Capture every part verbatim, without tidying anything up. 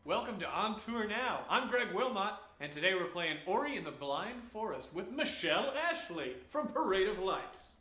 Welcome to On Tour Now. I'm Greg Wilmot, and today we're playing Ori and the Blind Forest with Michelle Ashley from Parade of Lights.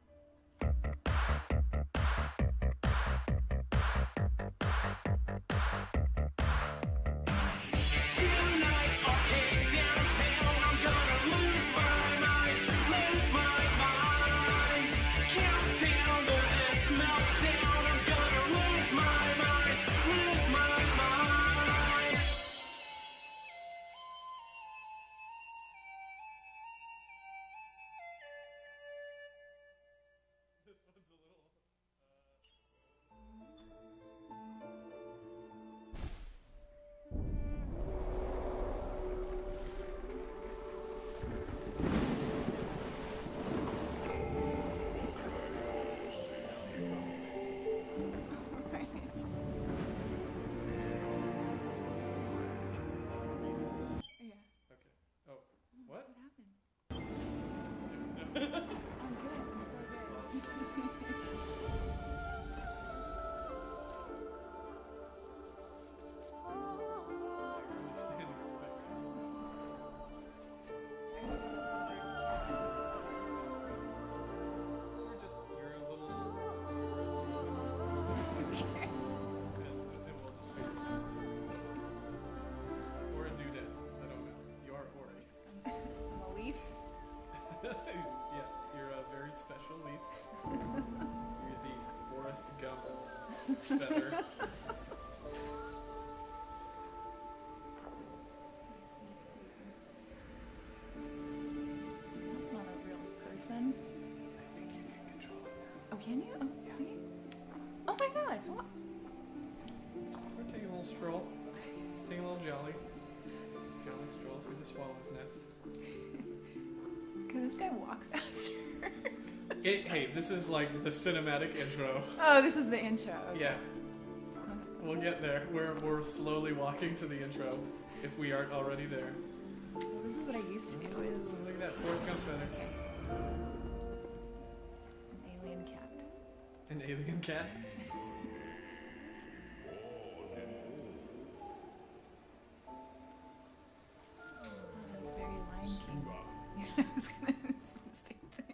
Special leaf. You're the Forrest Gump feather. That's not a real person. I think you can control it now. Oh, can you? Oh, Yeah. see? Oh my gosh! What? Just we're taking a little stroll. Taking a little jolly. Jolly stroll through the swallow's nest. Can this guy walk faster? It, hey, this is like the cinematic intro. Oh, this is the intro. Okay. Yeah. We'll get there. We're, we're slowly walking to the intro, if we aren't already there. Well, this is what I used to do. Is Look at that, Forrest Gump feather. an alien cat. An alien cat? Oh, that was very Lion King. Yeah, I was gonna say the same thing.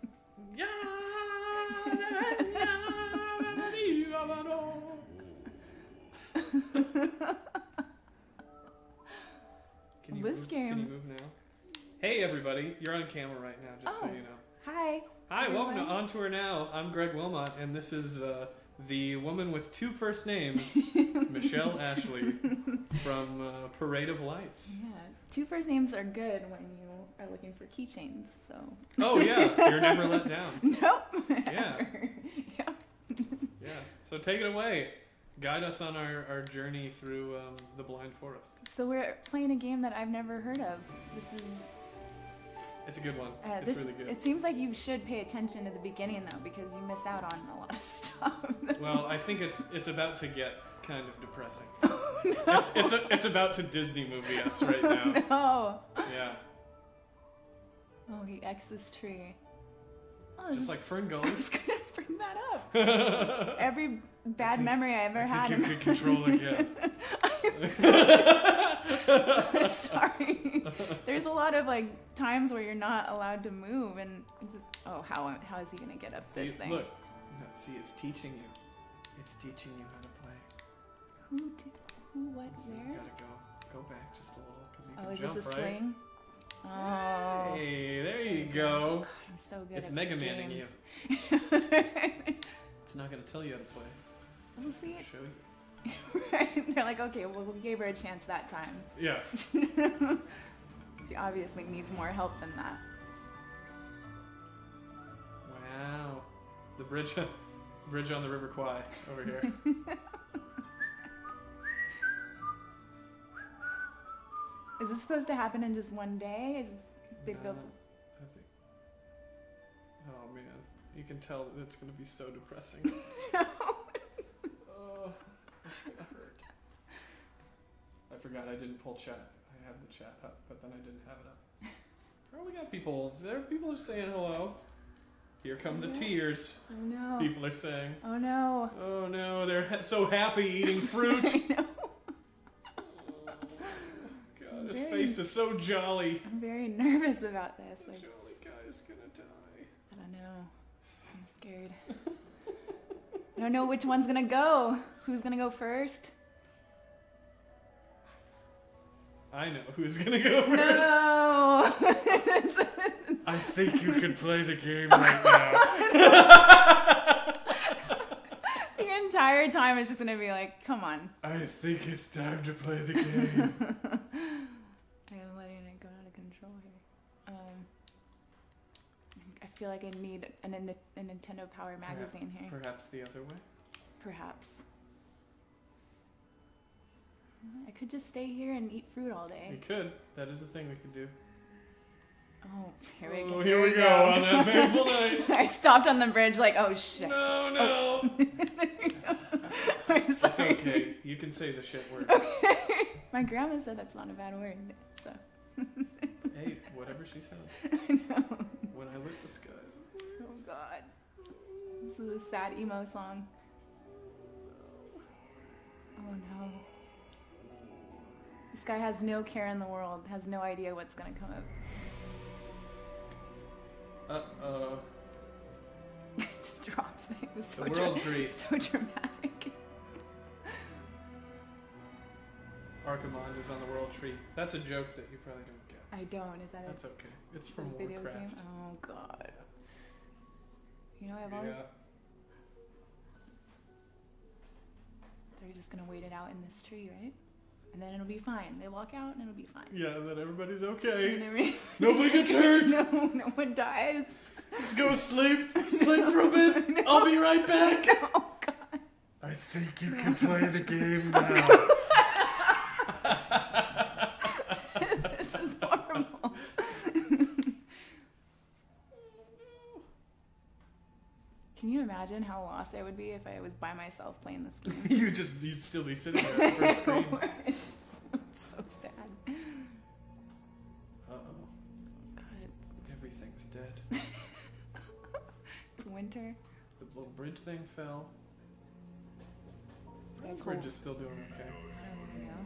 Can you This move, game- Can you move now? Hey everybody, you're on camera right now, just so Oh. you know. Hi. Hi, welcome to everyone. On Tour Now. I'm Greg Wilmot, and this is uh, the woman with two first names, Michelle Ashley, from uh, Parade of Lights. Yeah, two first names are good when you are looking for keychains. So. Oh yeah, you're never let down. Nope. Yeah. Yeah. Yeah, so take it away. Guide us on our, our journey through um, the Blind Forest. So we're playing a game that I've never heard of. This is. It's a good one. Uh, it's this, really good. It seems like you should pay attention at the beginning though, because you miss out on a lot of stuff. Well, I think it's it's about to get kind of depressing. Oh, no. It's it's a, it's about to Disney movie us right now. No. Yeah, Oh, he X'd this tree. Oh, just this- like Fern I Gully. was gonna bring that up. Every bad think- memory I ever I had. think you in could control again. I'm sorry. There's a lot of like times where you're not allowed to move, and it's, oh, how how is he gonna get up See, this thing? look, no, see, it's teaching you. It's teaching you how to play. Who did? Who? What? So you Where? gotta go go back just a little because you Oh, can is jump this a right. sling? Oh. Hey, there you God, go. I'm so good It's at Mega these Manning you. games. It's not gonna tell you how to play. We'll It's see gonna it. show you. They're like, okay, well, we gave her a chance that time. Yeah. She obviously needs more help than that. Wow. The bridge, bridge on the River Kwai over here. Is this supposed to happen in just one day? Is they No, built? I think. Oh man, you can tell that it's gonna be so depressing. Oh, it's gonna hurt. I forgot I didn't pull chat. I had the chat up, but then I didn't have it up. Oh, we got people. There, people are saying hello. Here come the tears. Oh no. People are saying. Oh no. Oh no, they're ha- so happy eating fruit. I know. Oh. Beast is so jolly. I'm very nervous about this. The Like, jolly guy's gonna die. I don't know. I'm scared. I don't know which one's gonna go. Who's gonna go first? I know who's gonna go first. No. I think you could play the game right now. The entire time it's just gonna be like, come on. I think it's time to play the game. I am letting it go out of control here. Um, I feel like I need an, an, a Nintendo Power magazine here. Perhaps the other way? Perhaps. I could just stay here and eat fruit all day. We could. That is a thing we could do. Oh, here we Oh, go. here we go on that painful night. I stopped on the bridge like, oh shit. No, no. I'm It's sorry. okay. You can say the shit word. My grandma said that's not a bad word. So. Hey, whatever she said. I know. When I lit the skies. Oh god. This is a sad emo song. Oh no. This guy has no care in the world, has no idea what's gonna come up. Uh-oh. Just drops things. So The dra- world tree. So dramatic. Archimond is on the world tree. That's a joke that you probably don't get. I don't. Is that That's a okay. It's from video Warcraft. game? Oh god. You know, I've Yeah. always. They're just gonna wait it out in this tree, right? And then it'll be fine. They walk out and it'll be fine. Yeah, then everybody's And okay. every- Nobody gets hurt. No, no one dies. Just go sleep. Sleep for a bit. I'll be right back. Oh god. I think you can play the game now. This is horrible. Can you imagine how lost I would be if I was by myself playing this game? you just, you'd still be sitting there for a screen. It's so, so sad. Uh-oh. God, Everything's dead. it's winter. The little bridge thing fell. This The guy's bridge whole- is still doing okay. Oh, there we go.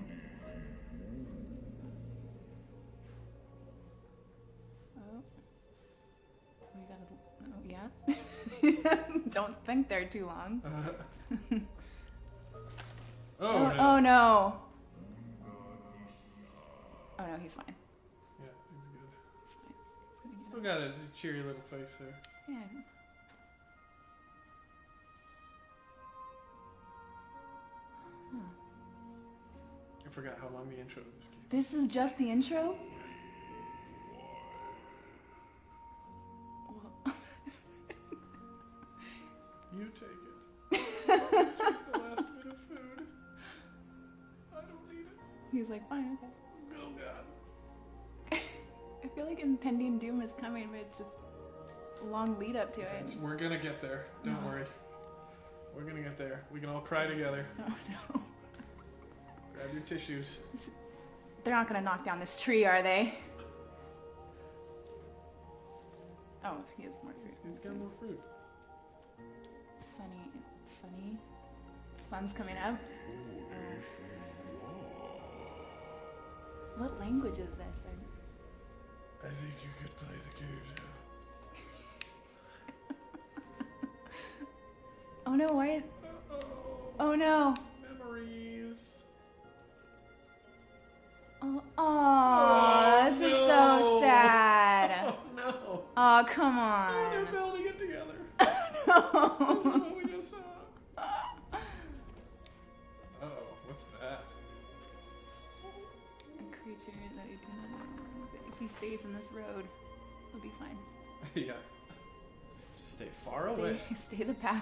Oh. We gotta. Oh, yeah. Don't think they're too long. Uh, oh, Oh, no. oh no. Oh no, he's fine. Yeah, he's good. He's fine. He's gonna Still get got a cheery little face there. up. Yeah. Huh. I forgot how long the intro to this game. This is just the intro? Well, You take it. Take the last bit of food. I don't need it. he's like, fine, okay. Oh god. I feel like impending doom is coming, but it's just a long lead up to it. It's, we're gonna get there. Don't No. worry. We're gonna get there. We can all cry together. Oh no. Grab your tissues. They're not gonna knock down this tree, are they? Oh, he has more fruit. He's, he's got more fruit. Sunny, sunny. The sun's coming up. What language is this? I- I think you could play the game now. Oh no! Why? Uh-oh. Oh no! Memories. Oh, Oh, aw, this is no. so sad. Oh no. Oh, come Oh, on. they're building it together. No. This is what we just saw. Uh-oh, what's that? A creature that you do not know. But if he stays in this road, he'll be fine. Yeah. Just stay far away. Stay, stay the path.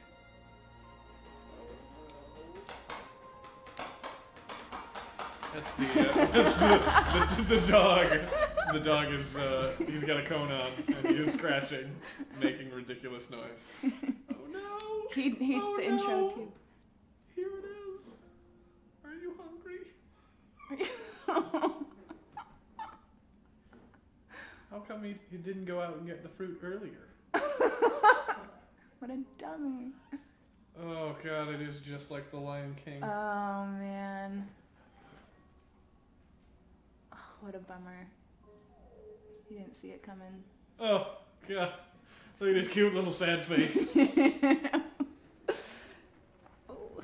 That's the, uh, that's the, the, the dog. The dog is, uh, he's got a cone on, and he is scratching, making ridiculous noise. Oh no! He hates Oh, the intro no. too. Here it is. Are you hungry? Are you- How come he, he didn't go out and get the fruit earlier? What a dummy. Oh god, it is just like the Lion King. Oh man. Oh what a bummer. You didn't see it coming. Oh, God. Look at his cute little sad face. Oh.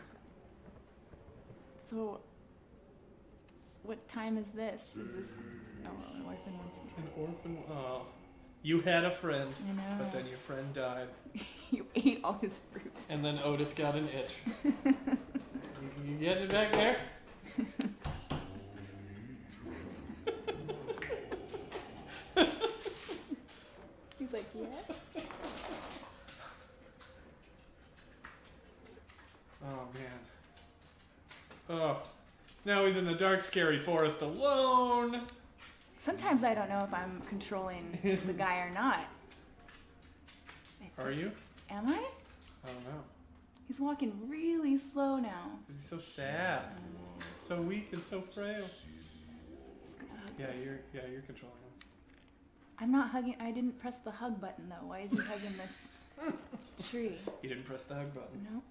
So, what time is this? Is this... Oh, an orphan wants me. An orphan. Oh. You had a friend, I know. but then your friend died. You ate all his fruit. And then Otis got an itch. you, you getting it back there? He's like, yeah. Oh, man. Oh. Now he's in the dark, scary forest alone. Sometimes I don't know if I'm controlling the guy or not. I Are you? Am I? I don't know. He's walking really slow now. He's so sad. So weak and so frail. Just gonna hug Yeah, this. you're yeah, you're controlling him. I'm not hugging. I didn't press the hug button though. Why is he hugging this tree? You didn't press the hug button. No.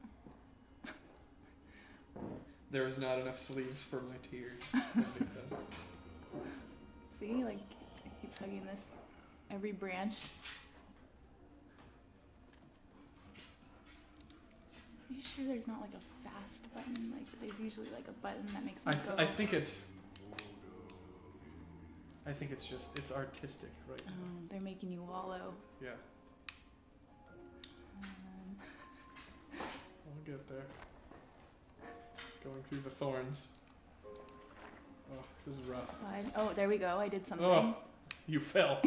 There was not enough sleeves for my tears. Somebody said. See, like, he keeps hugging this every branch. Are you sure there's not like a fast button? Like, there's usually like a button that makes me I th- go. I think it's. I think it's just it's artistic, right? now. Um, they're making you wallow. Yeah, Um, I'll get there. Going through the thorns. Oh, this is rough. slide. Oh, there we go. I did something. Oh, you fell.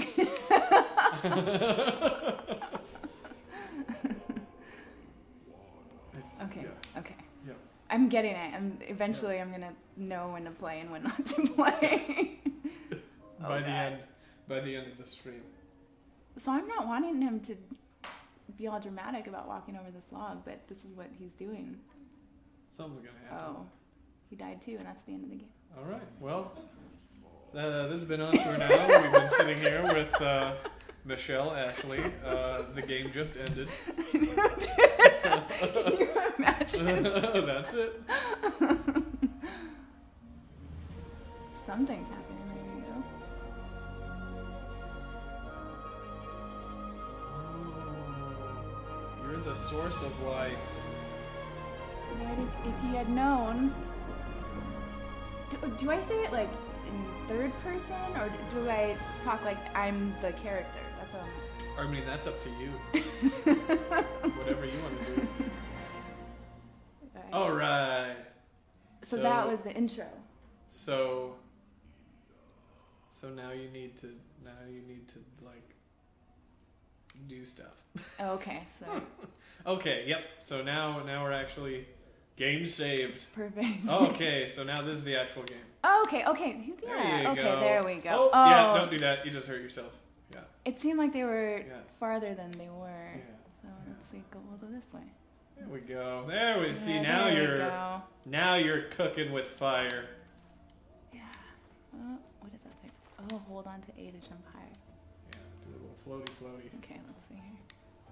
Okay. Yeah. Okay. Yeah. I'm getting it. I'm eventually I'm gonna know when to play and when not to play. By Oh, the God. end, by the end of the stream. So I'm not wanting him to be all dramatic about walking over this log, but this is what he's doing. Something's gonna happen. Oh, he died too, and that's the end of the game. All right. Well, uh, this has been on for now. We've been sitting here with uh, Michelle, Ashley. Uh, the game just ended. Can you imagine? That's it. Something's happening. There you go. Oh, you're the source of life. Why did, if he had known, do, do I say it like in third person, or do I talk like I'm the character? That's a. I mean, that's up to you. Whatever you want to do. Right. All right. So, so- that was the intro. So. So now you need to. Now you need to like. Do stuff. Oh, okay, so Okay. Yep. So now, now we're actually. Game saved. perfect. Okay, so now this is the actual game. Oh, okay, okay, he's, There yeah. you Okay, go. there we go. Oh, Oh, yeah, don't do that. You just hurt yourself. Yeah. It seemed like they were Yeah. farther than they were. Yeah. So let's see. Go a little this way. There we go. There we see. Yeah, Now there we you're go. now you're cooking with fire. Yeah. Oh, what is that thing? Oh, hold on to A to jump higher. Yeah. Do a little floaty, floaty. Okay, let's see here.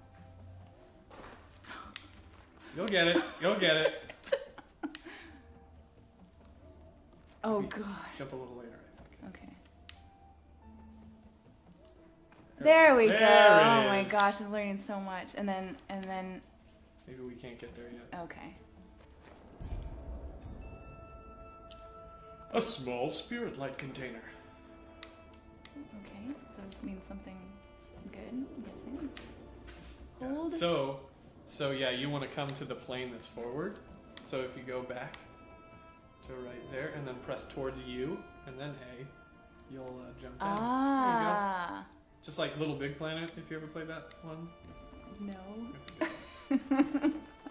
You'll get it. You'll get it. Oh Maybe god. Jump a little later, I think. Okay. There, There we there go. it Oh my is. gosh, I'm learning so much. And then, and then, Maybe we can't get there yet. okay. A small spirit light container. Okay, those mean something good, I'm guessing. Yeah. Hold. So, so yeah, you want to come to the plane that's forward. So if you go back to right there and then press towards U and then A, you'll uh, jump down. Ah. There you go. Just like Little Big Planet, if you ever played that one. No. It's a good one.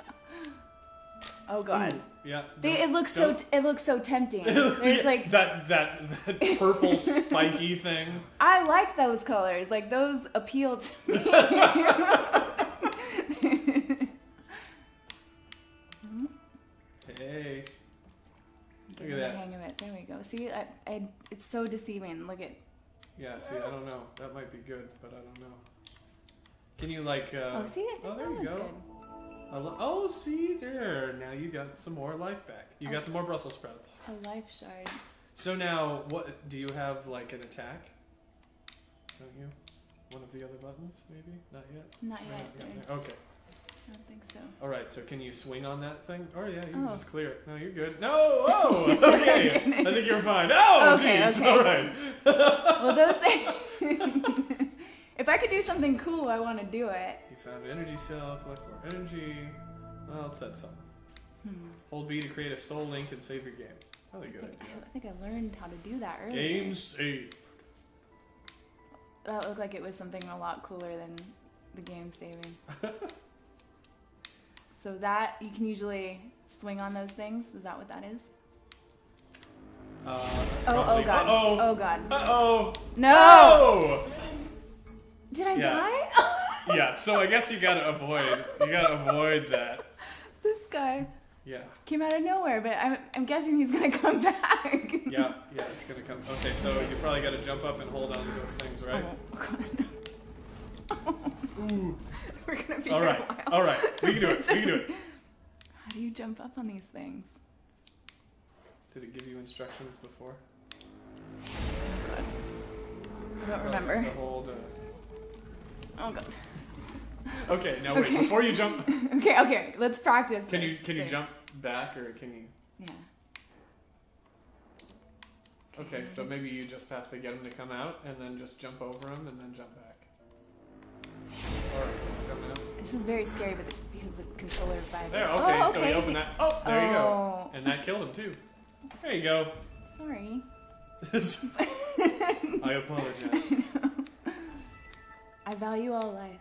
Oh god. Ooh, yeah. They, don't- it looks so don't- t- it looks so tempting. There's Yeah, like that that that purple spiky thing. I like those colors. Like those appeal to me. Hey. Getting at the that. hang of it. There we go. See, I, I, it's so deceiving. Look at. Yeah. See, I don't know. That might be good, but I don't know. Can you like? Uh, Oh, see, I think oh, there that you was go. good. a li- oh, see there. Now you got some more life back. You Oh. got some more Brussels sprouts. A life shard. So now, what do you have? Like an attack? Don't you? One of the other buttons, maybe? Not yet. Not No, yet. not dude. yet. Okay. I don't think so. All right. So can you swing on that thing? Oh yeah, you can Oh. just clear it. No, you're good. No. Oh. Okay. I think you're fine. Oh, Okay, jeez. okay. All right. Well, those things. If I could do something cool, I want to do it. You found an energy cell. Collect more energy. Well, it said something. Hmm. Hold B to create a soul link and save your game. Probably a I good think, idea. I think I learned how to do that earlier. Game saved. That looked like it was something a lot cooler than the game saving. So that, you can usually swing on those things? Is that what that is? Uh, Oh, probably. oh god. Uh-oh. Oh god. Uh-oh. No! Oh! Did I Yeah. die? Yeah, so I guess you gotta avoid, you gotta avoid that. This guy Yeah, came out of nowhere, but I'm, I'm guessing he's gonna come back. yeah, yeah, it's gonna come. Okay, so you probably gotta jump up and hold on to those things, right? Oh god. Ooh. We're gonna be All here right, a while. all right, we can do it, we can do it. How do you jump up on these things? Did it give you instructions before? Oh god. I don't To remember. hold, uh... Oh god. Okay, now wait, Okay. before you jump, Okay, okay, let's practice can this you can you thing. jump back or can you? Yeah. Okay, so maybe you just have to get him to come out and then just jump over him and then jump back. Alright, so it's coming out. This is very scary, but the, because the controller vibrates. There, okay, Oh, so you open that. Oh, there you go. Oh. And that killed him too. There you go. Sorry. I apologize. I value all life.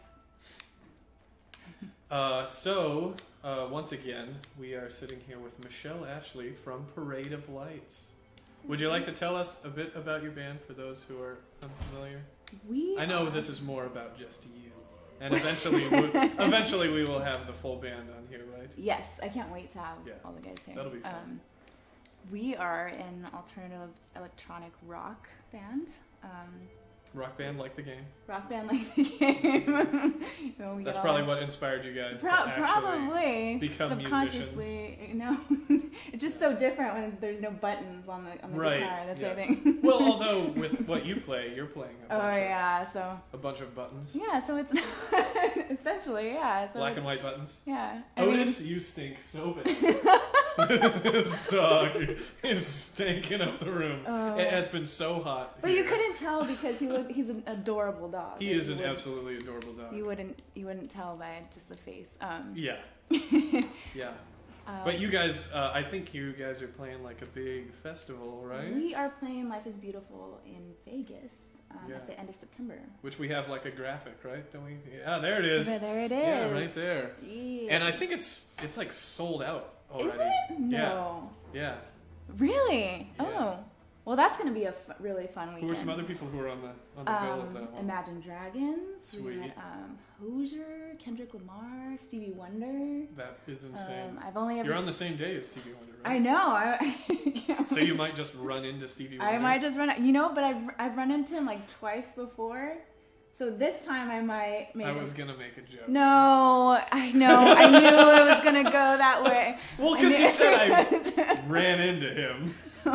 Uh, so, uh, once again, we are sitting here with Michelle Ashley from Parade of Lights. Would you like to tell us a bit about your band for those who are unfamiliar? We I know are- this is more about just you. And eventually, we, eventually we will have the full band on here, right? Yes, I can't wait to have Yeah. all the guys here. That'll be fun. Um, we are an alternative electronic rock band. Um, Rock band like the game. rock band like the game. You know, we That's get probably all- what inspired you guys Pro- to actually probably become subconsciously. You know, it's just so different when there's no buttons on the on the Right, guitar. That's yes. I think. Well, although with what you play, you're playing a Oh bunch, of, yeah, so a bunch of buttons. yeah, so it's essentially yeah. So Black it's- and white buttons. yeah. I mean, Otis, you stink so bad. This dog is stinking up the room. Oh. It has been so hot. but you here. couldn't tell because he looked, he's an adorable dog. He Like, is you an wouldn't- absolutely adorable dog. You wouldn't you wouldn't tell by just the face. Um, Yeah. Yeah. um, But you guys, uh, I think you guys are playing like a big festival, right? We are playing Life is Beautiful in Vegas um, Yeah. at the end of September. Which we have like a graphic, right? Don't we? Yeah, there it is. There, there it is. Yeah, right there. Yeah. And I think it's it's like sold out already. Is it? No. Yeah. Really? Yeah. Oh. Well, that's going to be a f- really fun weekend. Who are some other people who are on the on the bill of um, that one? Imagine Dragons. We Sweet. had, um, Hozier, Kendrick Lamar, Stevie Wonder. That is insane. Um, I've only ever. You're on s- the same day as Stevie Wonder, I right? know. I, I can't So you might just run into Stevie Wonder. I might just run. You know, but I've I've run into him like twice before, so this time I might. Maybe. I was gonna make a joke. No, I know. I knew it was gonna go that way. Well, I because you knew- said I ran into him.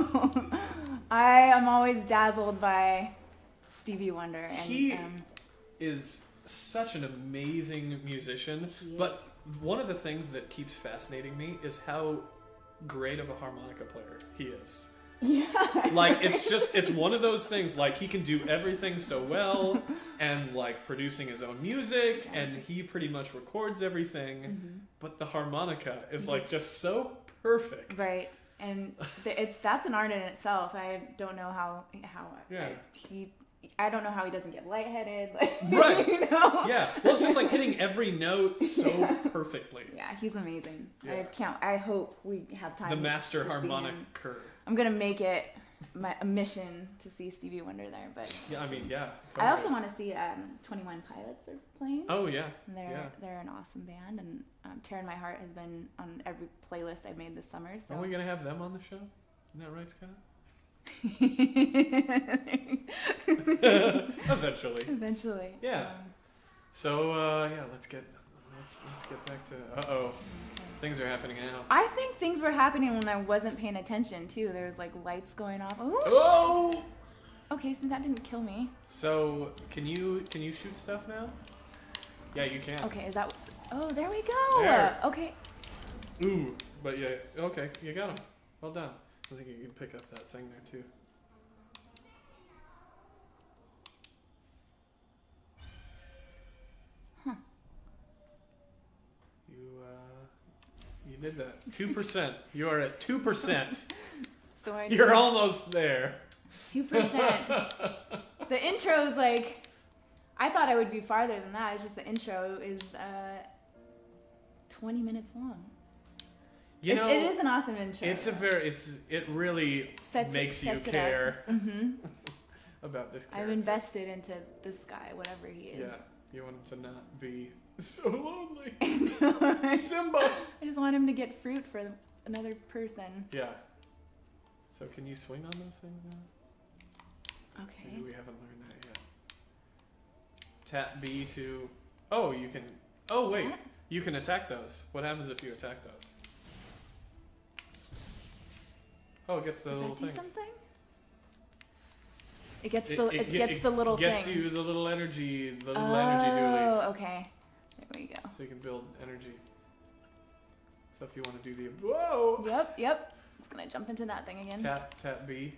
I am always dazzled by Stevie Wonder, and He um, is such an amazing musician, He is. but one of the things that keeps fascinating me is how great of a harmonica player he is. yeah, Like, it's just, it's one of those things, like, he can do everything so well, and, like, producing his own music, and he pretty much records everything, but the harmonica is, like, just so perfect. right. And th- it's that's an art in itself. I don't know how how Yeah. he. I don't know how he doesn't get lightheaded. Like, Right. You know? Yeah, well, it's just, like, hitting every note so perfectly. Yeah, he's amazing. I Yeah. can't. I hope we have time. The to- master to see him. harmonicer. I'm gonna make it my a mission to see Stevie Wonder there. But Yeah, I mean, yeah. I also totally. want to see um, twenty-one Pilots are playing. Oh, yeah. And they're yeah. they're an awesome band, and um, Tear in My Heart has been on every playlist I've made this summer. So Are we going to have them on the show? Isn't that right, Scott? Eventually. eventually. Yeah. Um, So, uh, yeah, let's get, let's, let's get back to, uh-oh. okay, Things are happening now. I think things were happening when I wasn't paying attention too. There was like lights going off. Ooh, Oh! okay, so that didn't kill me. So can you can you shoot stuff now? Yeah, you can. Okay, is that? Oh, there we go. There. Okay. Ooh, but yeah, okay, you got him. Well done. I think you can pick up that thing there too. Huh. You uh, you did that. Two percent. You are at two percent. So I You're almost there. two percent. The intro is like, I thought I would be farther than that. It's just the intro is uh, twenty minutes long. You it, know, it is an awesome intro. It's a very, it's it really Sets it- makes you sets it care Mm-hmm. about this character. I've invested into this guy, whatever he is. Yeah, you want him to not be so lonely. Simba. I just want him to get fruit for another person. Yeah. So can you swing on those things now? Okay. Maybe we haven't learned that yet. Tap B to. Oh, you can. Oh wait, What? you can attack those. What happens if you attack those? Oh, it gets the Does little that do things. something? It gets It- the it- it, it- gets it the little Gets things. you the little energy, the little oh, energy doolies. okay. There we go. So you can build energy. So if you want to do the whoa, Yep, yep. It's gonna jump into that thing again. tap tap B.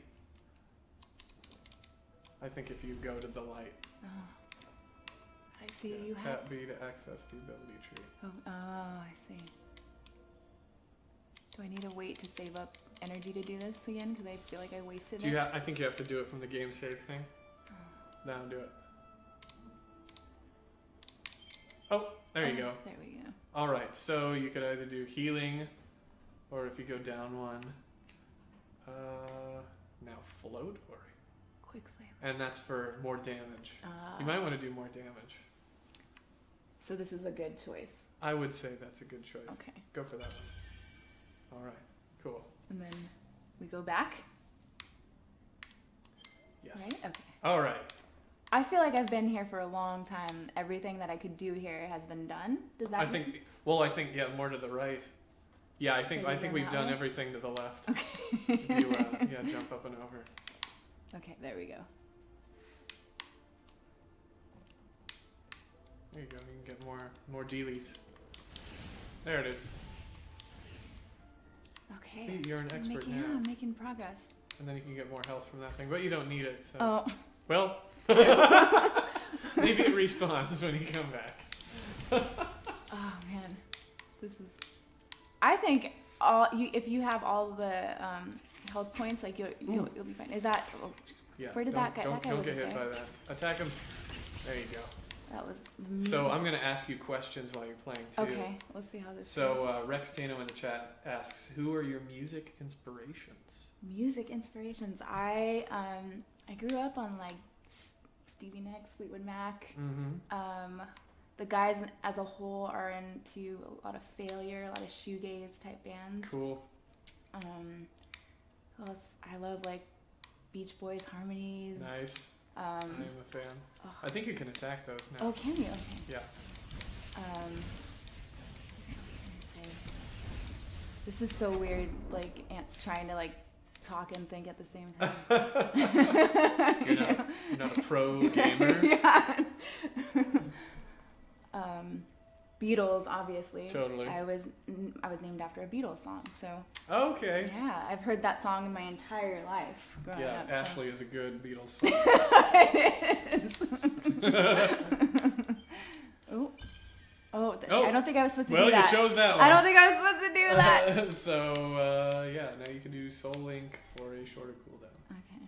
I think if you go to the light, Oh. I see you have. tap B to access the ability tree. Oh, oh, I see. Do I need to wait to save up energy to do this again? Because I feel like I wasted Do you it. ha- I think you have to do it from the game save thing. Oh. Now do it. Oh, there you Oh, go. There we go. All right, so you could either do healing, or if you go down one, uh, now float, or Quick flame. and that's for more damage. Uh, You might want to do more damage. So this is a good choice. I would say that's a good choice. Okay. Go for that one. All right, cool. And then we go back. Yes. Right? Okay. All right. I feel like I've been here for a long time. Everything that I could do here has been done. Does that I mean- think. Well, I think yeah, more to the right. Yeah, I think Okay, I you think go we've that done way? everything to the left. Okay. If you uh, yeah, jump up and over. Okay, there we go. There you go. You can get more more dealies. There it is. Okay. See, you're an I'm expert making, now. yeah, I'm making progress. And then you can get more health from that thing, but you don't need it. So. Oh, Well, maybe it respawns when you come back. oh man, this is. I think all you if you have all the um, health points, like you'll you'll, you'll be fine. Is that? Oh, Yeah. Where did don't, that guy- Don't, that guy don't get wasn't hit there. by that. Attack him. There you go. that was. So I'm gonna ask you questions while you're playing too. Okay, let's see how this. So goes. uh, Rex Tano in the chat asks, "Who are your music inspirations?" Music inspirations. I um I grew up on like S- Stevie Nicks, Fleetwood Mac. Mm-hmm. Um, the guys as a whole are into a lot of Failure, a lot of shoegaze type bands. Cool. Um, who else? I love like Beach Boys harmonies. Nice. Um, I am a fan. oh, I think you can attack those now. oh, can you? Okay. Yeah. Um, what else can I say? This is so weird, like an- trying to like talk and think at the same time. You're not, you're not a pro gamer. Yeah. um, Beatles, obviously. Totally. I was I was named after a Beatles song, so Okay. yeah, I've heard that song in my entire life growing Yeah, up. so- Ashley is a good Beatles song. It is. Oh, oh, th- Oh. I don't think I was supposed to Well, do you that. chose that one. I don't think I was supposed to do that. so uh, yeah, now you can do Soul Link for a shorter cooldown. Okay.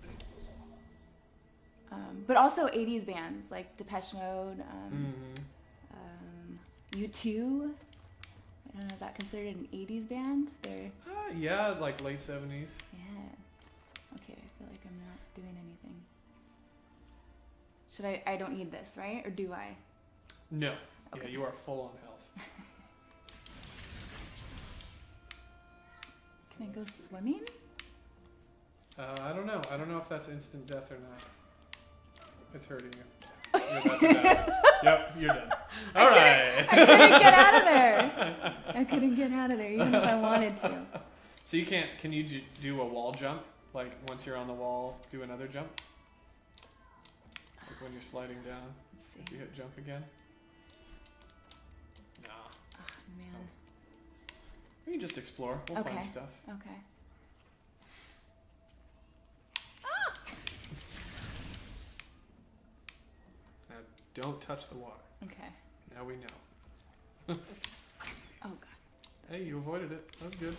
Um, but also eighties bands like Depeche Mode, um, Mm-hmm. um, U two. I don't know, is that considered an eighties band? They're Uh, yeah, like late seventies. yeah. Okay, I feel like I'm not doing anything. Should I? I don't need this, right? Or do I? No. Okay. Yeah, you are full on health. Can I go swimming? Uh, I don't know. I don't know if that's instant death or not. It's hurting you. You're about to die. Yep, you're done. All I right. couldn't, I couldn't get out of there. I couldn't get out of there, even if I wanted to. So you can't, can you j- do a wall jump? Like, once you're on the wall, do another jump? Like when you're sliding down, Let's see. if you hit jump again? Nah. Oh, man. You can just explore. We'll Okay. find stuff. Okay. Now, don't touch the water. Okay. Now we know. Oh, God. Hey, you avoided it. That was good.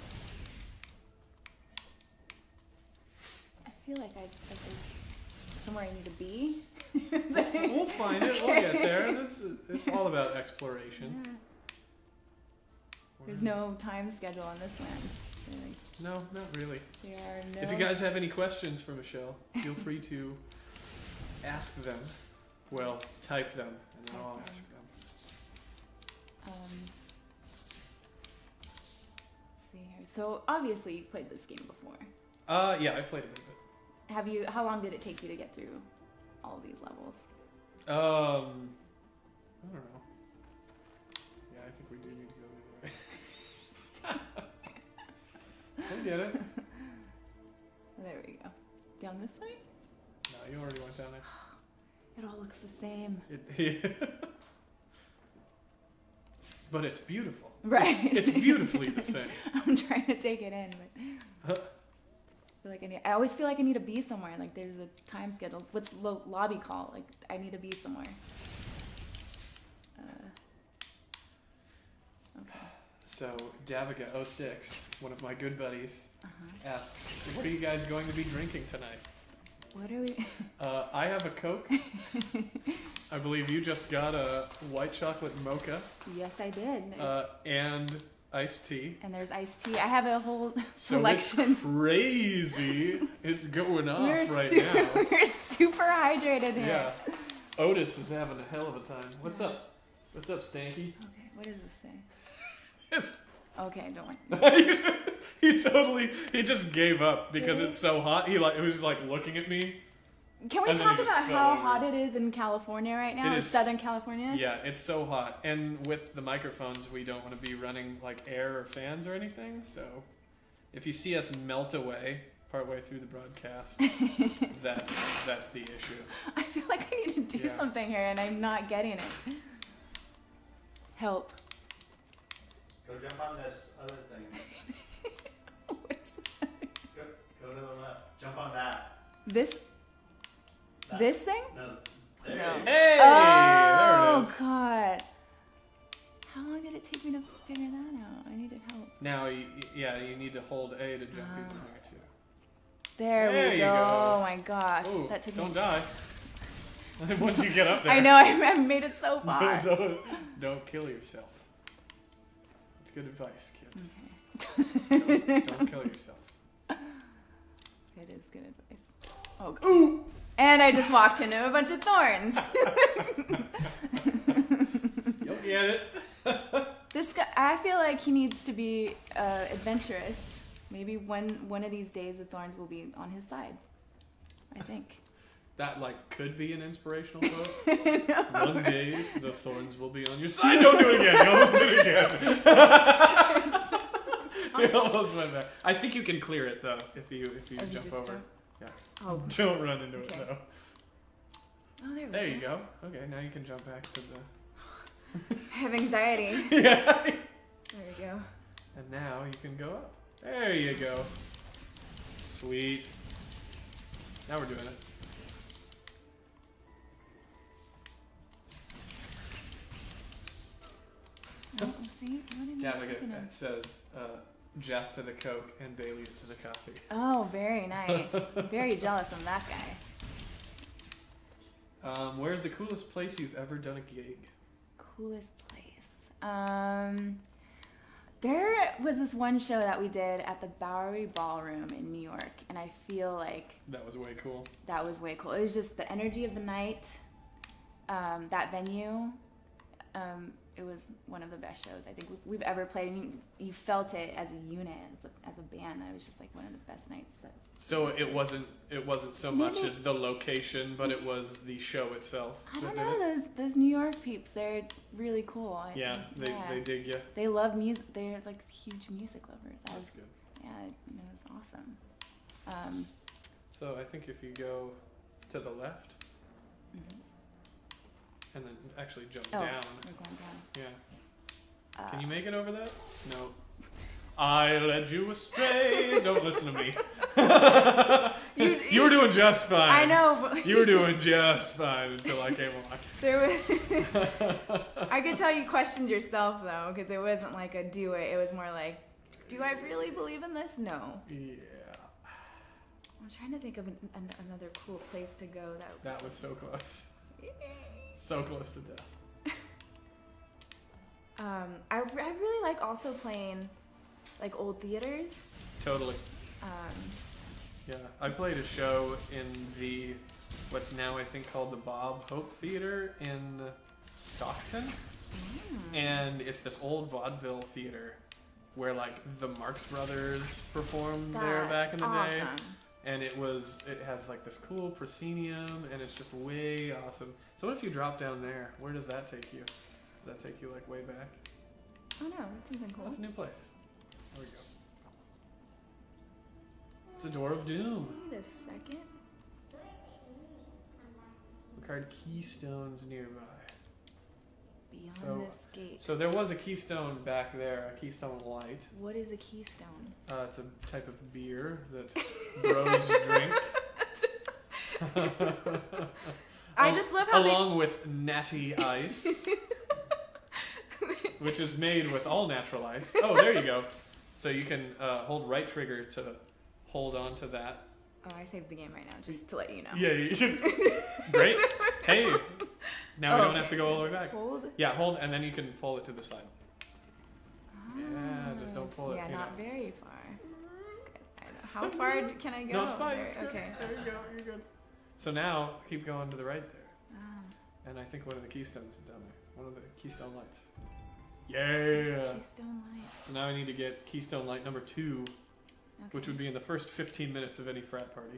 I feel like I like there's somewhere I need to be. We'll, we'll find it. We'll get there. This is, it's all about exploration. Yeah. There's no time schedule on this land. Really. No, not really. There are no. If you guys have any questions for Michelle, feel free to ask them. Well, type them, and then Type I'll them. ask them. Um, let's see here. So obviously you've played this game before. Uh, yeah, I've played a bit of it. Have you? How long did it take you to get through all these levels? Um, I don't know. Yeah, I think we do need to go the other way. I get it. There we go. Down this way? No, you already went down there. It all looks the same. It, but it's beautiful. Right. It's, it's beautifully the same. I'm trying to take it in, but I feel like I need. I always feel like I need to be somewhere. Like there's a time schedule. What's lo- lobby call? Like I need to be somewhere. Uh, okay. So, Daviga oh six, one of my good buddies, Uh-huh. asks, what are you guys going to be drinking tonight? What are we? Uh, I have a Coke. I believe you just got a white chocolate mocha Yes, I did. It's, uh, and iced tea. and there's iced tea. I have a whole So selection. it's crazy. It's going off we're right su- now. We're super hydrated here. Yeah. Otis is having a hell of a time. What's up? What's up, Stanky? Okay. What does this say? It's Okay, don't worry. he totally he just gave up because it's so hot. He like he was just like looking at me. Can we And then talk he just about fell how over. hot it is in California right now? It in is- Southern California? Yeah, it's so hot. And with the microphones, we don't want to be running like air or fans or anything. So if you see us melt away partway through the broadcast, that's that's the issue. I feel like I need to do Yeah. something here and I'm not getting it. Help. Go jump on this other thing. What is that? Go, go to the left. Jump on that. This that. this thing? No. There No. you go. Hey, oh there it is. God. How long did it take me to figure that out? I needed help. Now, you, yeah, you need to hold A to jump Ah. even there too. There, There we you go. go. Oh my gosh. Ooh, that took don't me. die. Once you get up there. I know, I made it so far. don't, don't, don't kill yourself. It's good advice, kids. Okay. Don't, don't kill yourself. It is good advice. Oh, God. Ooh! And I just walked into a bunch of thorns. You'll get it. This guy, I feel like he needs to be uh, adventurous. Maybe one one of these days the thorns will be on his side. I think. That, like, could be an inspirational quote. One day, the thorns will be on your side. Don't do it again. You almost did it again. You almost went there. I think you can clear it, though, if you if you Oh, you jump just over. jump? Yeah. Oh, Don't run into Okay. it, though. oh there we There go. you go. Okay, now you can jump back to the... I have anxiety. Yeah. There we go. And now you can go up. There you go. Sweet. Now we're doing it. Oh, see? What am I Daviga thinking of? says uh, Jack to the Coke and Bailey's to the coffee. Oh, very nice. Very jealous of that guy. Um, where's the coolest place you've ever done a gig? Coolest place. Um, there was this one show that we did at the Bowery Ballroom in New York, and I feel like That was way cool. that was way cool. It was just the energy of the night, um, that venue. Um, it was one of the best shows I think we've, we've ever played. I mean, you felt it as a unit, as a, as a band. That was just like one of the best nights. That So it wasn't it wasn't so Maybe- much as the location, but it was the show itself. I don't that did know it? those those New York peeps. They're really cool. I- Yeah, they yeah. they dig you. They love music. They're like huge music lovers. That That's was good. yeah, it, it was awesome. Um, So I think if you go to the left mhm. and then actually jump Oh, down, we're going down. yeah. Uh, Can you make it over that? No. I led you astray. Don't listen to me. You- you were doing just fine. I know, but You were doing just fine until I came along. there was. I could tell you questioned yourself though, because it wasn't like a do it. It was more like, do I really believe in this? No. Yeah. I'm trying to think of an, an, another cool place to go. That. That was so close. So close to death. Um, I, I really like also playing, like old theaters. Totally. Um, Yeah. I played a show in the, what's now I think called the Bob Hope Theater in Stockton. mm. And it's this old vaudeville theater where like the Marx Brothers performed there back in the That's day. awesome. And it was, it has like this cool proscenium and it's just way awesome. So what if you drop down there? Where does that take you? Does that take you like way back? Oh no, that's something cool. That's a new place. There we go. It's a Door of Doom. Wait a second. Required keystones nearby. Beyond So- this gate. So there was a keystone back there, a keystone light. What is a keystone? Uh, it's a type of beer that bros drink. I Al- just love how they. Along with natty ice, which is made with all natural ice. Oh, there you go. So you can uh, hold right trigger to hold on to that. Oh, I saved the game right now, just to let you know. Yeah, you great. Hey, now we Oh, don't have okay. to go all the Is way it back. Hold. Yeah, hold, and then you can pull it to the side. Yeah, just don't Oh, pull it, Yeah, you not know. very far. That's good. I know. How far d- can I go? No, it's fine. There- It's good. Okay. There you go. You're good. So now keep going to the right there, Ah, and I think one of the keystones is down there. One of the keystone lights. Yeah. Keystone Lights. So now I need to get keystone light number two, Okay. which would be in the first fifteen minutes of any frat party.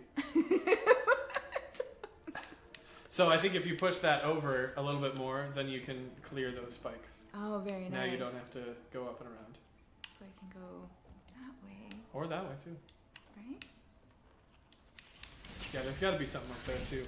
So I think if you push that over a little bit more, then you can clear those spikes. Oh, very nice. Now you don't have to go up and around. So I can go that way, Or that way too. right? Yeah, there's got to be something up there too.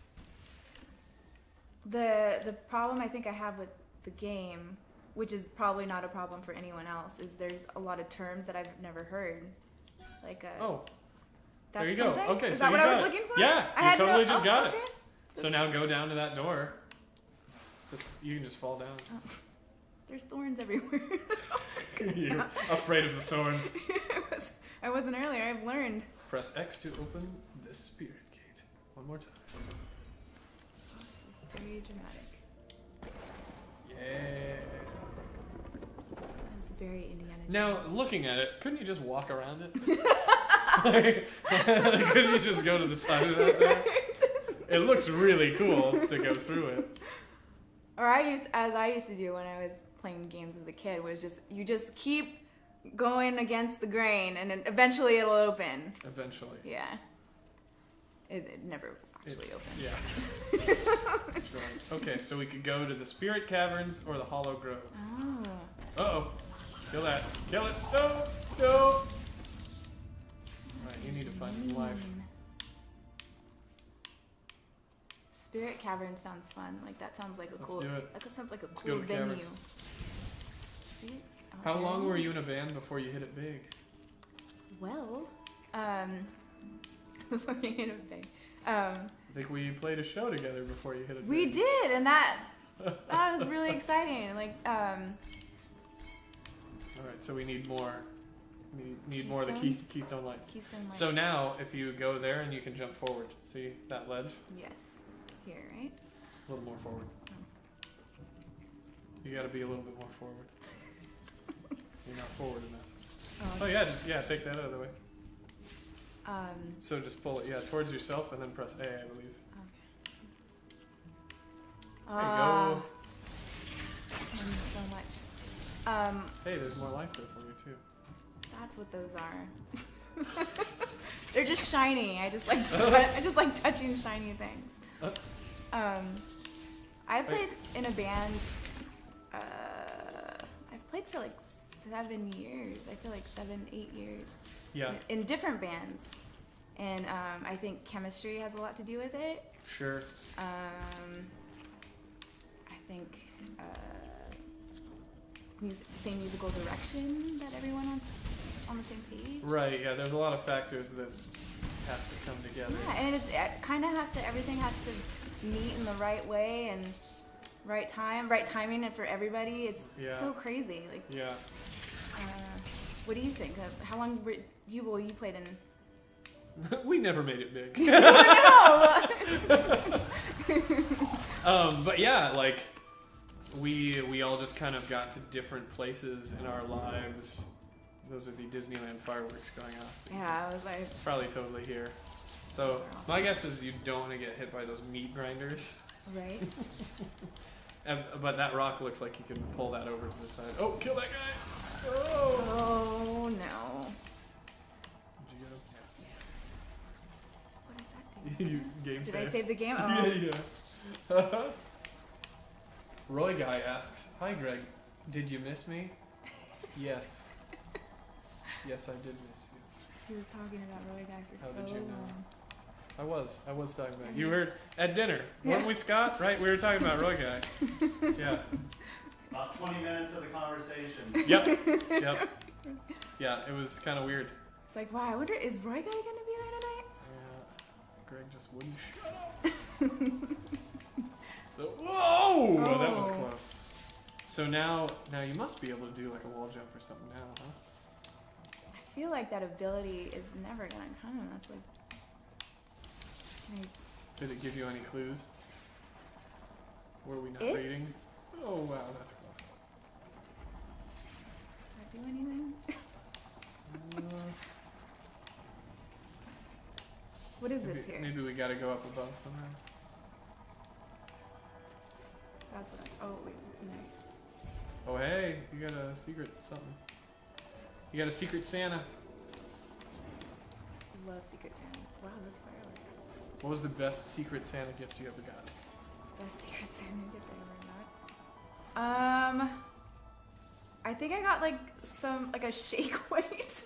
The the problem I think I have with the game, which is probably not a problem for anyone else, is there's a lot of terms that I've never heard. Like a. Oh, That's there you go. something? Okay, Is so that you what I got was it. looking for? Yeah, I you had totally no, just oh, got okay. it. So now go down to that door. Just you can just fall down. There's thorns everywhere. You're afraid of the thorns. I, was, I wasn't earlier. I've learned. Press X to open the spirit gate. One more time. Oh, this is very dramatic. Yeah. That's very Indiana Jones. Now, looking at it, couldn't you just walk around it? Couldn't you just go to the side of that there? It looks really cool to go through it. Or I used, as I used to do when I was playing games as a kid, was just you just keep going against the grain, and then eventually it'll open. Eventually. Yeah. It, it never actually It- opened. Yeah. That's right. Okay, so we could go to the Spirit Caverns or the Hollow Grove. Oh. Uh oh. Kill that. Kill it. No. No. Alright, you need to find some life. Mm. Spirit Cavern sounds fun. Like that sounds like a Let's cool. do it. That sounds like a Let's cool go to venue. caverns. See it? Oh, How there long it were is. you in a band before you hit it big? Well, um, before you hit a big, um, I think we played a show together before you hit it we big. did, and that that was really exciting. Like, um, Alright, so we need more. We need more of the key, Keystones? Keystone Lights. Keystone Lights. So now, if you go there and you can jump forward, see that ledge? yes, here, right? A little more forward. You gotta be a little bit more forward. You're not forward enough. Oh yeah, just yeah, take that out of the way. Um, So just pull it, yeah, towards yourself and then press A, I believe. okay. There you Ah, go. One Um, Hey, there's more life there for you too. that's what those are. They're just shiny. I just like to tou- I just like touching shiny things. Um, I played in a band. Uh, I've played for like seven years. I feel like seven, eight years. Yeah, In different bands, and um, I think chemistry has a lot to do with it. sure. Um, I think uh, mus- same musical direction that everyone on on the same page. Right, yeah, there's a lot of factors that have to come together. Yeah, and it, it kind of has to. Everything has to meet in the right way and right time, right timing, and for everybody, it's Yeah. so crazy. Like, Yeah. uh, what do you think? Of how long were you? Well, you played in. We never made it big. No. um, but yeah, like we we all just kind of got to different places in our lives. Those are the Disneyland fireworks going off. Yeah, I was like, Probably totally here. So Those are awesome. my guess is you don't want to get hit by those meat grinders. right? And, but that rock looks like you can pull that over to the side. Oh, kill that guy! Oh! Oh no. Did you What does that go? do? you game Did saved. I save the game? Yeah, Oh. yeah. Roy Guy asks, "Hi Greg, did you miss me?" Yes. Yes, I did miss you. He was talking about Roy Guy for How so did you know? long. I was. I was talking about. You heard at dinner, Yeah. weren't we, Scott? Right? We were talking about Roy Guy. Yeah. About twenty minutes of the conversation. Yep. Yep. Yeah. It was kind of weird. It's like, wow, I wonder, is Roy Guy gonna be there tonight? Yeah. Greg just wouldn't shut up. So, whoa! Oh, that was Oh. close. So now, now you must be able to do like a wall jump or something now, huh? I feel like that ability is never gonna come. That's like, like Did it give you any clues? Were we not It? reading? Oh wow, that's close. does that do anything? Uh, What is maybe, this here? maybe we gotta go up above somehow. That's what I, oh wait, what's in there? Oh hey, you got a secret something. You got a secret Santa. I love Secret Santa. Wow, those fireworks. What was the best secret Santa gift you ever got? Best Secret Santa gift I ever got. Um, I think I got like some, like a shake weight.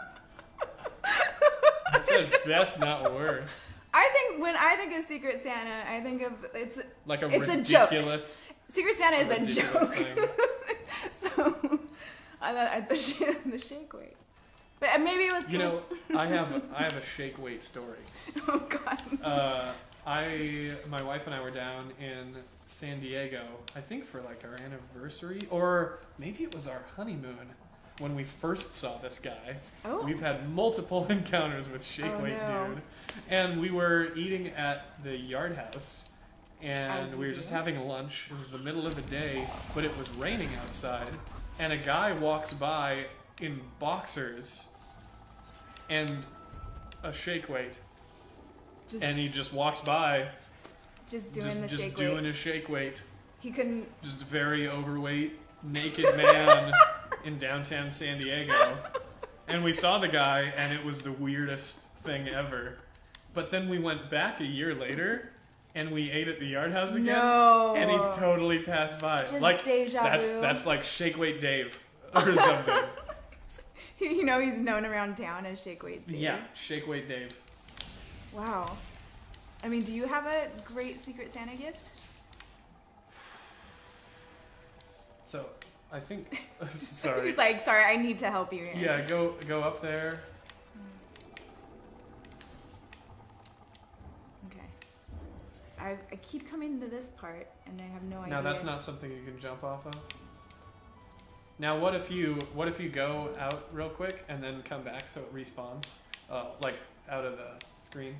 It says best, not worst. I think when I think of Secret Santa, I think of it's Like a It's a joke. ridiculous. Secret Santa is a ridiculous joke. thing. So I thought I, the, sh- the shake weight, but maybe it was. You it know, I have I have a shake weight story. was, oh god. Uh, I my wife and I were down in San Diego, I think for like our anniversary, or maybe it was our honeymoon when we first saw this guy. Oh. We've had multiple encounters with Shake Oh, Weight no. Dude, and we were eating at the Yard House, and As we were you just do. having lunch. It was the middle of the day, but it was raining outside, and a guy walks by in boxers and a shake weight, Just, and he just walks by, just doing just, the just shake doing weight. his shake weight. He couldn't. Just very overweight, naked man in downtown San Diego. And we saw the guy, and it was the weirdest thing ever. But then we went back a year later, and we ate at the Yard House again. No. And he totally passed by. Just like deja that's vu. that's like Shake Weight Dave or something. You know, he's known around town as Shake Weight Dave. Yeah, Shake Weight Dave. Wow. I mean, do you have a great Secret Santa gift? So I think. Sorry. He's like, sorry, I need to help you here. Yeah, go go up there. Okay. I, I keep coming to this part, and I have no idea. Now that's not something you can jump off of. Now what if you what if you go out real quick and then come back so it respawns, uh, like out of the screen?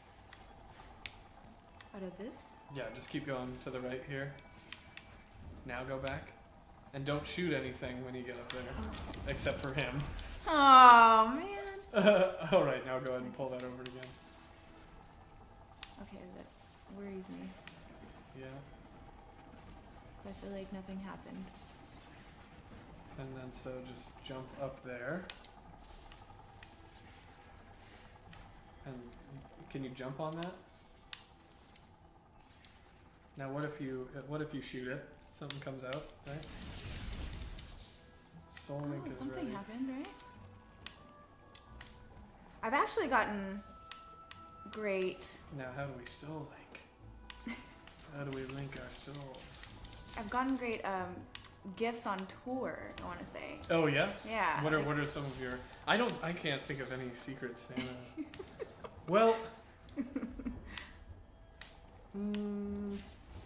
Out of this? Yeah, just keep going to the right here. Now go back, and don't shoot anything when you get up there, Oh, except for him. oh man. All right, now go ahead and pull that over again. Okay, that worries me. Yeah. 'Cause I feel like nothing happened. And then so just jump up there. And can you jump on that? Now what if you what if you shoot it? Something comes out, right? Soul Link Oh, is something ready. happened, right? I've actually gotten great. Now how do we soul link? How do we link our souls? I've gotten great um, gifts on tour. I want to say. Oh yeah? Yeah. What are like- what are some of your I don't I can't think of any secret Santa. Well mm,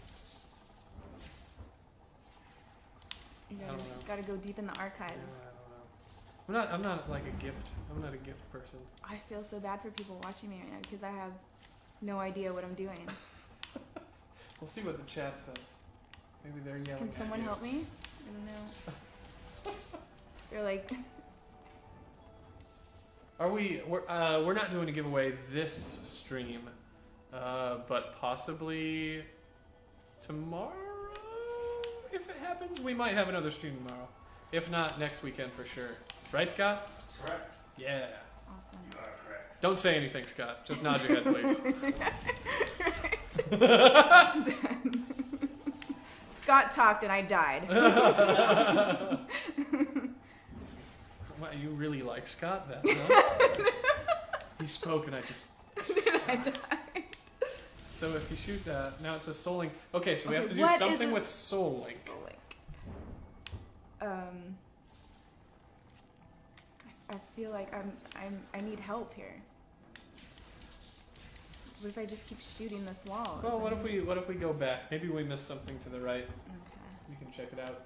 You I gotta, don't know. gotta go deep in the yeah, I archives. don't know. I'm not I'm not like a gift I'm not a gift person. I feel so bad for people watching me right now because I have no idea what I'm doing. We'll see what the chat says. Maybe they're yelling. Can at someone you. help me? I don't know. They're like, Are we? We're uh, we're not doing a giveaway this stream, uh, but possibly tomorrow. If it happens, we might have another stream tomorrow. If not, next weekend for sure. Right, Scott? Correct. Yeah. awesome. You are correct. Don't say anything, Scott. Just nod your head, please. Scott talked and I died. Wow, you really like Scott then, huh? He spoke and I just. I died. So if you shoot that, now it says Soul Link. Okay, so we Okay, have to do what is something it? with Soul Link. So, like, um, I, I feel like I'm I'm I need help here. What if I just keep shooting this wall? Well, Is what that- if we what if we go back? Maybe we missed something to the right. Okay. You can check it out.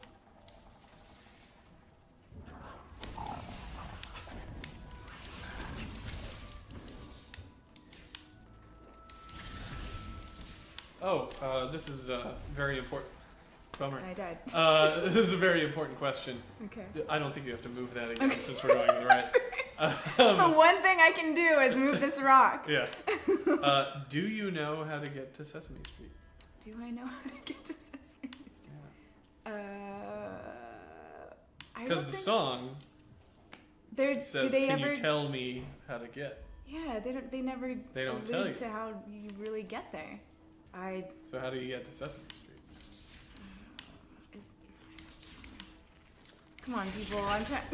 Oh, uh, this is uh, very important. Bummer. And I died. Uh, this is a very important question. Okay. I don't think you have to move that again Okay. since we're going to the right. The Um, one thing I can do is move this rock. yeah. Uh, do you know how to get to Sesame Street? Do I know how to get to Sesame Street? Uh, I Because don't the think song they're- says, do they "Can ever? you tell me how to get?" Yeah, they don't. They never. They don't allude tell you. to how you really get there. I So how do you get to Sesame Street? is. Come on, people. I'm trying.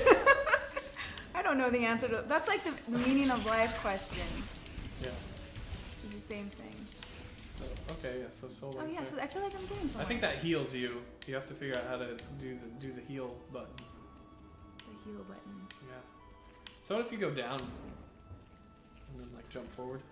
I don't know the answer to. That's like the, the meaning of life question. Yeah. It's the same thing. So okay, yeah. So Soul So Link yeah, there. so I feel like I'm getting somewhere. I think that heals you. You have to figure out how to do the do the heal button. the heal button. Yeah. So what if you go down and then like jump forward?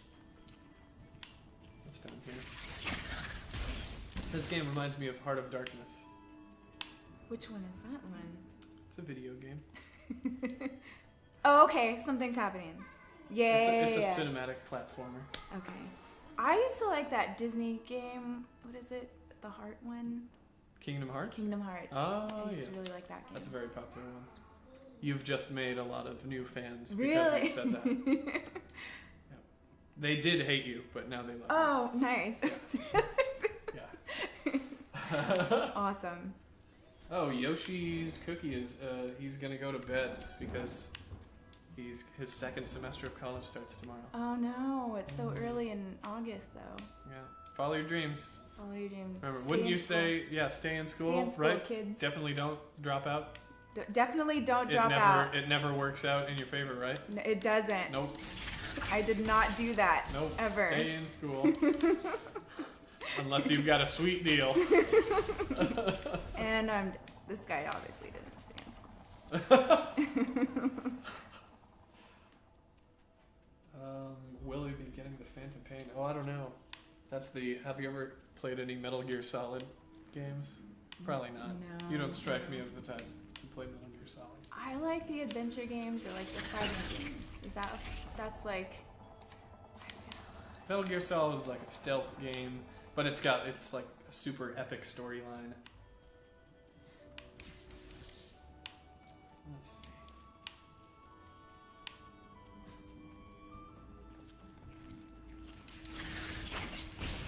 That's down here. This game reminds me of Heart of Darkness. Which one is that one? It's a video game. Oh, okay. Something's happening. Yeah. It's a, yeah, it's a yeah. cinematic platformer. Okay. I used to like that Disney game. What is it? The Heart one? Kingdom Hearts? Kingdom Hearts. Oh, I used yes. to really like that game. That's a very popular one. You've just made a lot of new fans because Really? you said that. Yep. They did hate you, but now they love Oh, nice. you. Yeah. Awesome. Oh, Yoshi's Cookie is, uh, he's gonna go to bed because he's his second semester of college starts tomorrow. Oh no, it's so early in August though. Yeah. Follow your dreams. Follow your dreams. Remember, Stay wouldn't in you school. say, yeah, stay in school, Stay in school, right? kids. Definitely don't drop out. D- definitely don't it drop never out. it never works out in your favor, right? N- it doesn't. Nope. I did not do that. Nope. Ever. Stay in school. Unless you've got a sweet deal. And um, this guy obviously didn't stay in school. Um, will we be getting the Phantom Pain? Oh, I don't know. That's the. Have you ever played any Metal Gear Solid games? Probably not. No. You don't strike me as the type to play Metal Gear Solid. I like the adventure games or like the fighting games. Is that that's like? Metal Gear Solid is like a stealth game, but it's got it's like a super epic storyline. Let's see.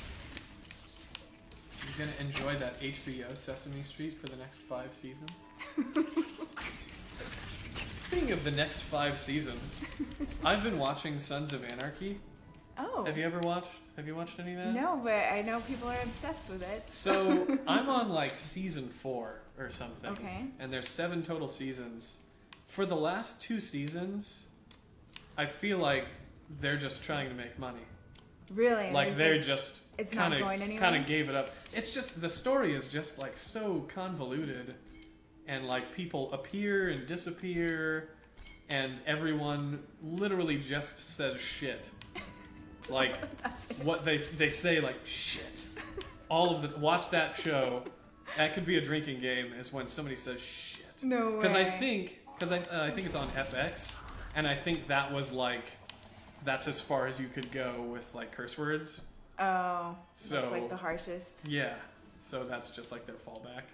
You're gonna enjoy that H B O Sesame Street for the next five seasons. Speaking of the next five seasons, I've been watching Sons of Anarchy. Oh. Have you ever watched? Have you watched any of that? No, but I know people are obsessed with it. So I'm on like season four or something. Okay. And there's seven total seasons. For the last two seasons, I feel like they're just trying to make money. Really? Like There's, they're like, just it's kind not of going anywhere? kind of gave it up. It's just the story is just like so convoluted, and like people appear and disappear, and everyone literally just says shit. Like what they they say like shit. All of the watch that show. That could be a drinking game. Is when somebody says shit. No way. Because I think because I uh, I think it's on F X, and I think that was like that's as far as you could go with like curse words. Oh, So that's like the harshest. yeah. So that's just like their fallback.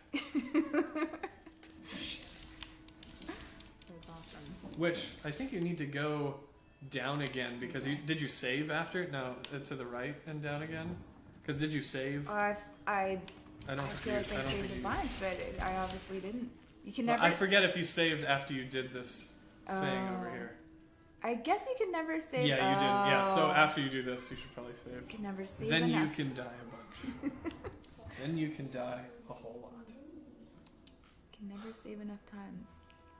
That's awesome. Which I think you need to go down again because you did you save after? No, uh, to the right and down again. Because did you save? Oh, I've, I I don't I think feel you. like I I don't saved think a you. bunch, but it, I obviously didn't. You can Well, never. I forget if you saved after you did this thing over Oh. here. I guess you can never save. Yeah, you did. Yeah. So Oh. after you do this, you should probably save. You can never save Then enough. you can die a bunch. Then you can die a whole lot. You can never save enough times.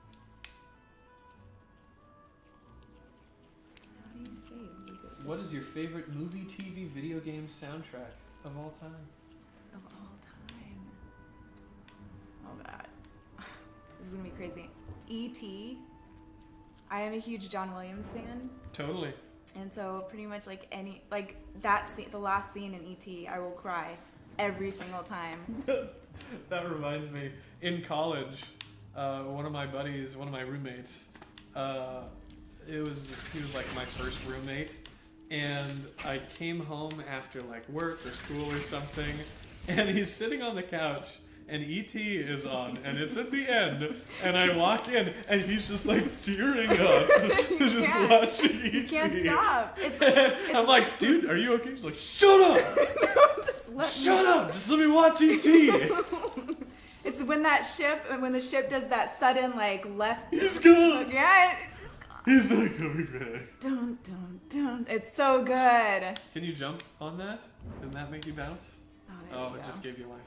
How do you save? Is it just What is your favorite movie, T V, video game soundtrack of all time? of all time? Oh god, this is gonna be crazy. E T I am a huge John Williams fan, Totally. and so pretty much like any like that scene, the last scene in E T, I will cry every single time. That reminds me. In college, uh, one of my buddies, one of my roommates, uh, it was he was like my first roommate, and I came home after like work or school or something, and he's sitting on the couch. And E T is on, and it's at the end, and I walk in, and he's just like tearing up, just can't- watching E T. You can't stop. It's, it's I'm like, dude, are you okay? He's like, shut up! just let me- Shut up! Just let me watch E T. It's when that ship, when the ship does that sudden like left. He's gone. Yeah, it's just gone. He's not coming back. Don't, don't, don't. It's so good. Can you jump on that? Doesn't that make you bounce? Oh, there Oh, you it go. just gave you life.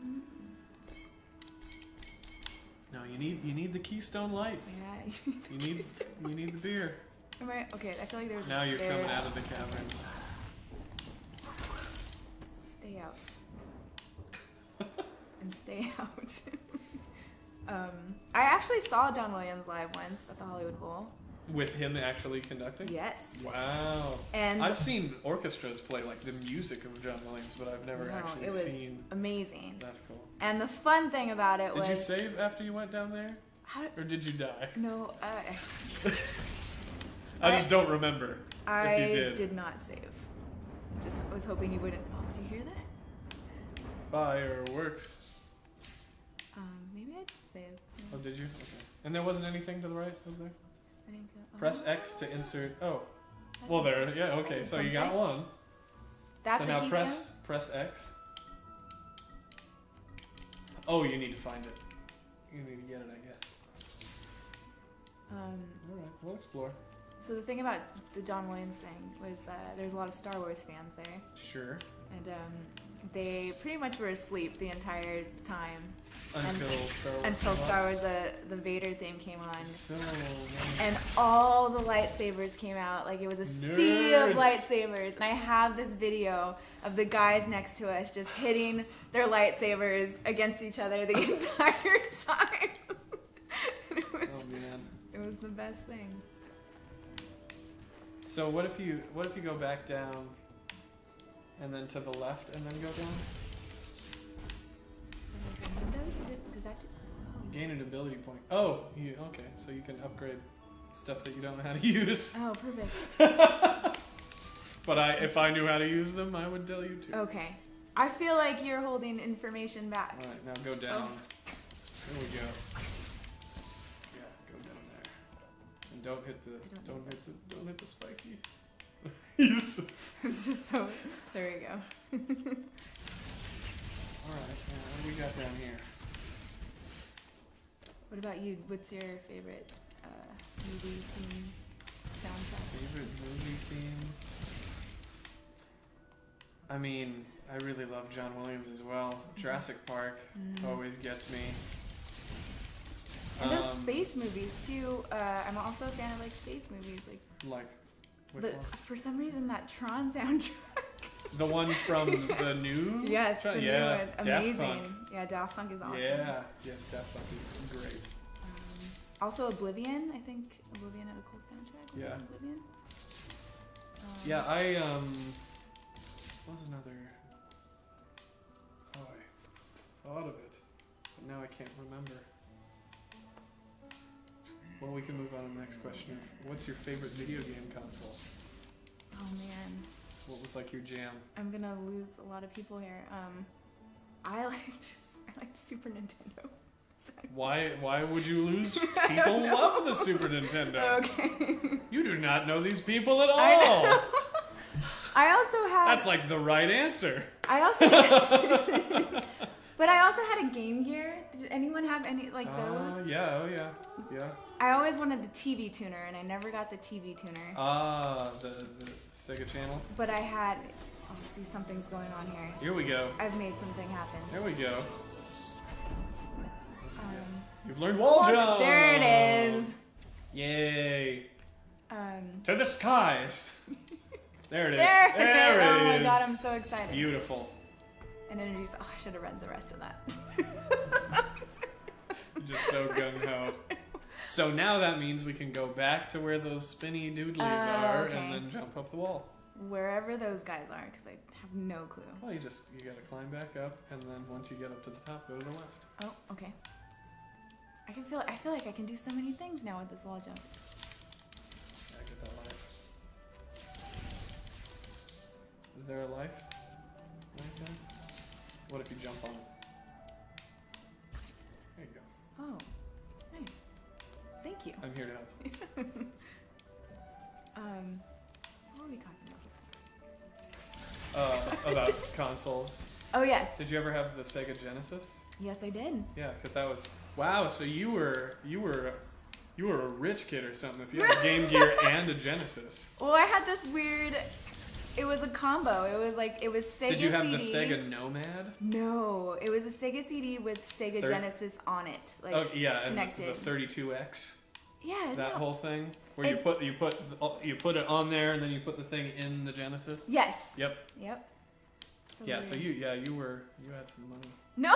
No, you need you need the Keystone Lights. Yeah. You need you need the beer. Am I okay? I feel like there's. Now you're there, coming out of the caverns. Stay out. And stay out. um, I actually saw John Williams live once at the Hollywood Bowl. With him actually conducting? Yes. Wow. And I've seen orchestras play like the music of John Williams, but I've never No, actually it was seen. amazing. That's cool. And the fun thing about it Did was. you save after you went down there, How, or did you die? no, uh, I just don't remember. I If you did. not save. Just was hoping you wouldn't. Oh, did you hear that? Fireworks. Um, maybe I did save. Oh, did you? Okay. And there wasn't anything to the right, was there? I didn't go. Oh, Press X to insert. Oh, I well did there. save. Yeah. I Okay. did So you got something. one. That's so a now keystone? press press X. Oh, you need to find it. You need to get it, I guess. Um, All right, we'll explore. so the thing about the John Williams thing was uh, there's a lot of Star Wars fans there, Sure. and um, they pretty much were asleep the entire time Until Star Wars. until came Star Wars the the Vader theme came on. out. So. And all the lightsabers came out. Like, it was a sea of Nerds. lightsabers. And I have this video of the guys next to us just hitting their lightsabers against each other the entire time. it, was, Oh man. it was the best thing. So what if you what if you go back down, and then to the left, and then go down? Windows? Did- Does that do? Oh. Gain an ability point. Oh, you okay? So you can upgrade stuff that you don't know how to use. Oh, perfect. But I, if I knew how to use them, I would tell you too. Okay. I feel like you're holding information back. All right, now go down. Oh. There we go. Yeah, go down there, and don't hit the don't don't hit hit the don't hit the spiky. He's It's just so. There we go. all right. Yeah, what do we got down here? What about you? What's your favorite uh, movie theme soundtrack? Favorite movie theme? I mean, I really love John Williams as well. Jurassic Park Mm. always gets me. And those Um, space movies too. Uh, I'm also a fan of like space movies. Like, Like, which the, one? for some reason, that Tron soundtrack. The one from the new? Yes, Tra- the yeah, new one. Daft Amazing. Punk. Yeah, Daft Punk is awesome. Yeah, yes, Daft Punk is great. Um, also, Oblivion. I think Oblivion had a cool soundtrack. Was it Yeah. Oblivion. Um, Yeah, I um, what was another? Oh, I thought of it, but now I can't remember. Well, we can move on to the next question. What's your favorite video game console? Oh man, What was like your jam? I'm gonna lose a lot of people here. Um, I liked I liked Super Nintendo. Why? Why would you lose? People love the Super Nintendo. Okay. You do not know these people at all. I know. I also had. That's like the right answer. I also. Had, but I also had a Game Gear. Did anyone have any like Uh, those? yeah. Oh yeah. Yeah. I always wanted the T V tuner, and I never got the T V tuner. Ah, the, the Sega Channel. But I had. Oh, see, something's going on here. Here we go. I've made something happen. Here we go. Um, You've learned wall jump. there it is. Yay! Um, To the skies. There it is. there, There it is. it Oh my is. god, I'm so excited. Beautiful. And introduce. Oh, I should have read the rest of that. You're just so gung ho. So now that means we can go back to where those spinny doodlies Oh, are okay. and then jump up the wall. Wherever those guys are, because I have no clue. Well, you just you gotta climb back up, and then once you get up to the top, go to the left. Oh, okay. I can feel. I feel like I can do so many things now with this wall jump. Yeah, get that life. Is there a life? Right there? What if you jump on it? There you go. Oh, nice. Thank you. I'm here to help. Um, what were we talking about? Uh, about consoles. Oh yes, Did you ever have the Sega Genesis? yes I did. Yeah, because that was wow. So you were you were you were a rich kid or something if you had a Game Gear and a Genesis. Well, I had this weird. It was a combo. It was like it was Sega Did you have C D. the Sega Nomad? No, it was a Sega C D with Sega Thir- Genesis on it, like oh yeah, and connected. the thirty-two X. yeah, isn't That that- whole thing where you It- put you put you put it on there and then you put the thing in the Genesis. Yes. Yep. Yep. So Yeah. So weird. you yeah you were you had some money. No.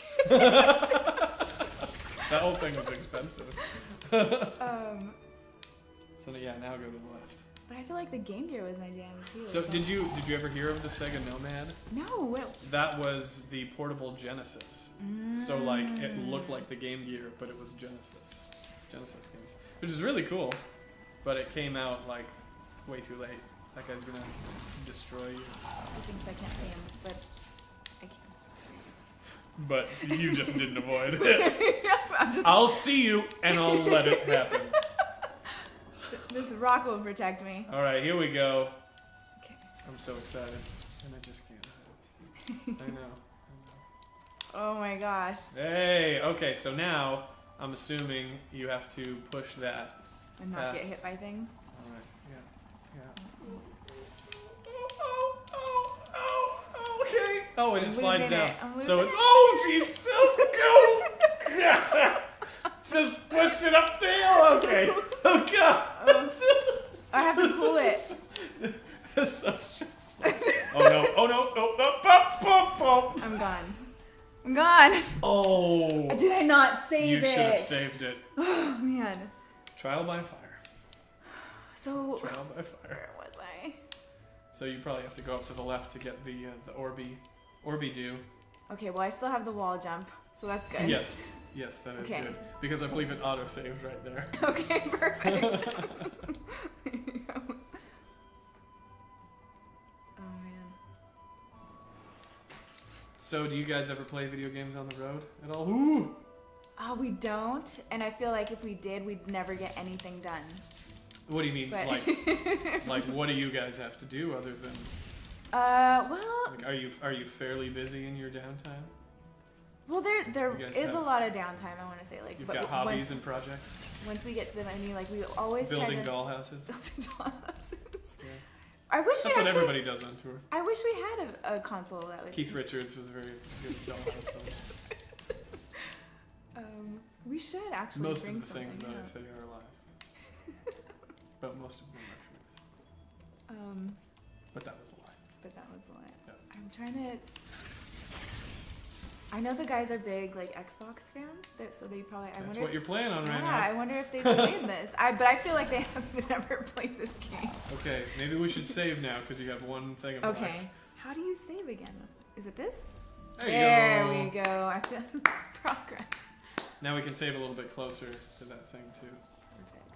That whole thing was expensive. um, So yeah, now go to the left. but I feel like the Game Gear was my jam too. So did you did you ever hear of the Sega Nomad? No. What? That was the portable Genesis. So like it looked like the Game Gear, but it was Genesis. Genesis games, which is really cool. But it came out like way too late. That guy's gonna destroy you. He thinks I can't see him, but I can. But you just didn't avoid it. I'm just. I'll see you and I'll let it happen. This rock will protect me. All right, here we go. Okay. I'm so excited, and I just can't. I know. Oh my gosh. I know. Hey, okay. So now I'm assuming you have to push that. And not get Fast. hit by things. All right. Yeah. Yeah. Oh, oh, oh, oh, oh, okay. Oh, and it I'm slides losing down. it. I'm So losing it. it. Oh, jeez. Go. Just pushed it up the hill. Okay. Oh God. Um, I have to pull it. That's so stressful. Oh no. Oh no. Oh no. Pop, pop, pop. I'm gone. I'm gone. Oh. Did I not save You it? should have saved it. Oh man. Trial by fire. So Trial by fire. where was I? So you probably have to go up to the left to get the uh, the Orbi, Orbi do. Okay, well I still have the wall jump, so that's good. Yes, yes, that is Okay. good because I believe it auto saved right there. Okay, perfect. Oh man. So do you guys ever play video games on the road at all? Ooh. Oh, we don't, and I feel like if we did, we'd never get anything done. What do you mean? But Like, like what do you guys have to do other than? uh, well, Like, are you are you fairly busy in your downtime? Well, there there You guys is have- a lot of downtime. I want to say, like, You've but got hobbies once, and projects. once we get to the venue, like we always Building try to dollhouses. building dollhouses. Yeah. I wish That's we what actually. everybody does on tour. I wish we had a, a console that would. Keith Richards was a very good dollhouse builder. Um, we should actually. Most bring of the things that something I up. say are lies. But most of them are truths. Um, But that was a lie. but that was the line. Yep. I'm trying to. I know the guys are big like Xbox fans, They're, so they probably. I That's wonder. what you're playing on right yeah, I now. wonder if they've played this. I but I feel like they have never played this game. Okay, maybe we should save now because you have one thing of Okay. life. How do you save again? Is it this? There, there you go. we go. I feel progress. Now we can save a little bit closer to that thing too. Perfect.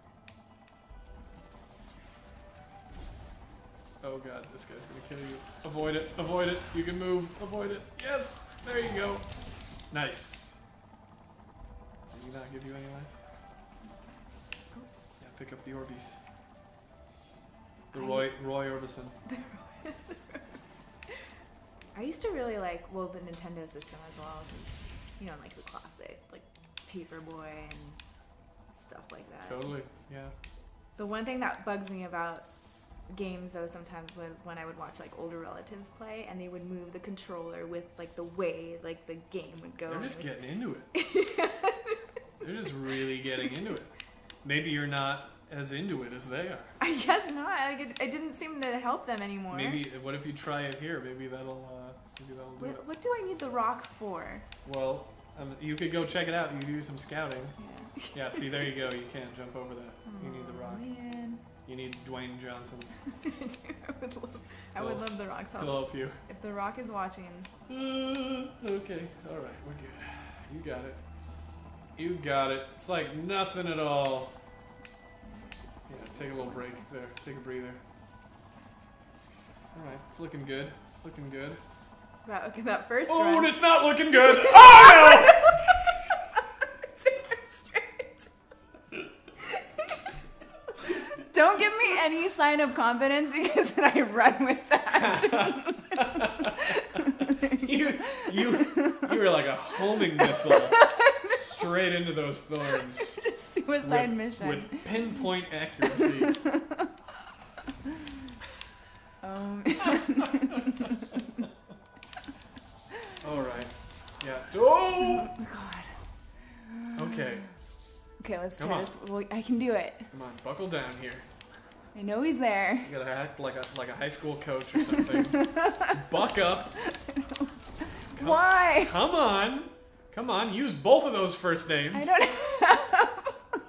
Oh god, this guy's gonna kill you. Avoid it, avoid it. You can move, avoid it. Yes! There you go. Nice. Did he not give you any life? Yeah, pick up the Orbeez. The I- Roy Roy Orbison. I used to really like well the Nintendo system as well. 'Cause, you know, like the classic, like Paperboy and stuff like that. Totally, yeah. The one thing that bugs me about games though sometimes was when I would watch like older relatives play and they would move the controller with like the way like the game would go. They're and just it was- getting into it. They're just really getting into it. Maybe you're not as into it as they are. I guess not. Like it, it didn't seem to help them anymore. Maybe, what if you try it here? Maybe that'll, uh, maybe that'll do it. What, what do I need the rock for? Well, um, you could go check it out. You could do some scouting. Yeah. Yeah, see, there you go. You can't jump over that. You need the Oh, rock. man. You need Dwayne Johnson. I would love, I would Well, love the rock's help. He'll help you. If the rock is watching, Uh, okay, alright, we're good. You got it. You got it. It's like nothing at all. I should just Yeah, take a little break there. Take a breather. Alright, it's looking good. It's looking good. Wow, okay, that first Oh, run. and it's not looking good! Oh Take it straight. Don't give me any sign of confidence because then I run with that. no! you, you, you were like a homing missile straight into those thorns. Suicide with, mission. With pinpoint accuracy. Um, Alright. Yeah. Oh! God. Okay. Okay, let's Come try on. this. Well, I can do it. Come on, buckle down here. I know he's there. You gotta act like a like a high school coach or something. Buck up. Come, Why? Come on. Come on, use both of those first I names. don't.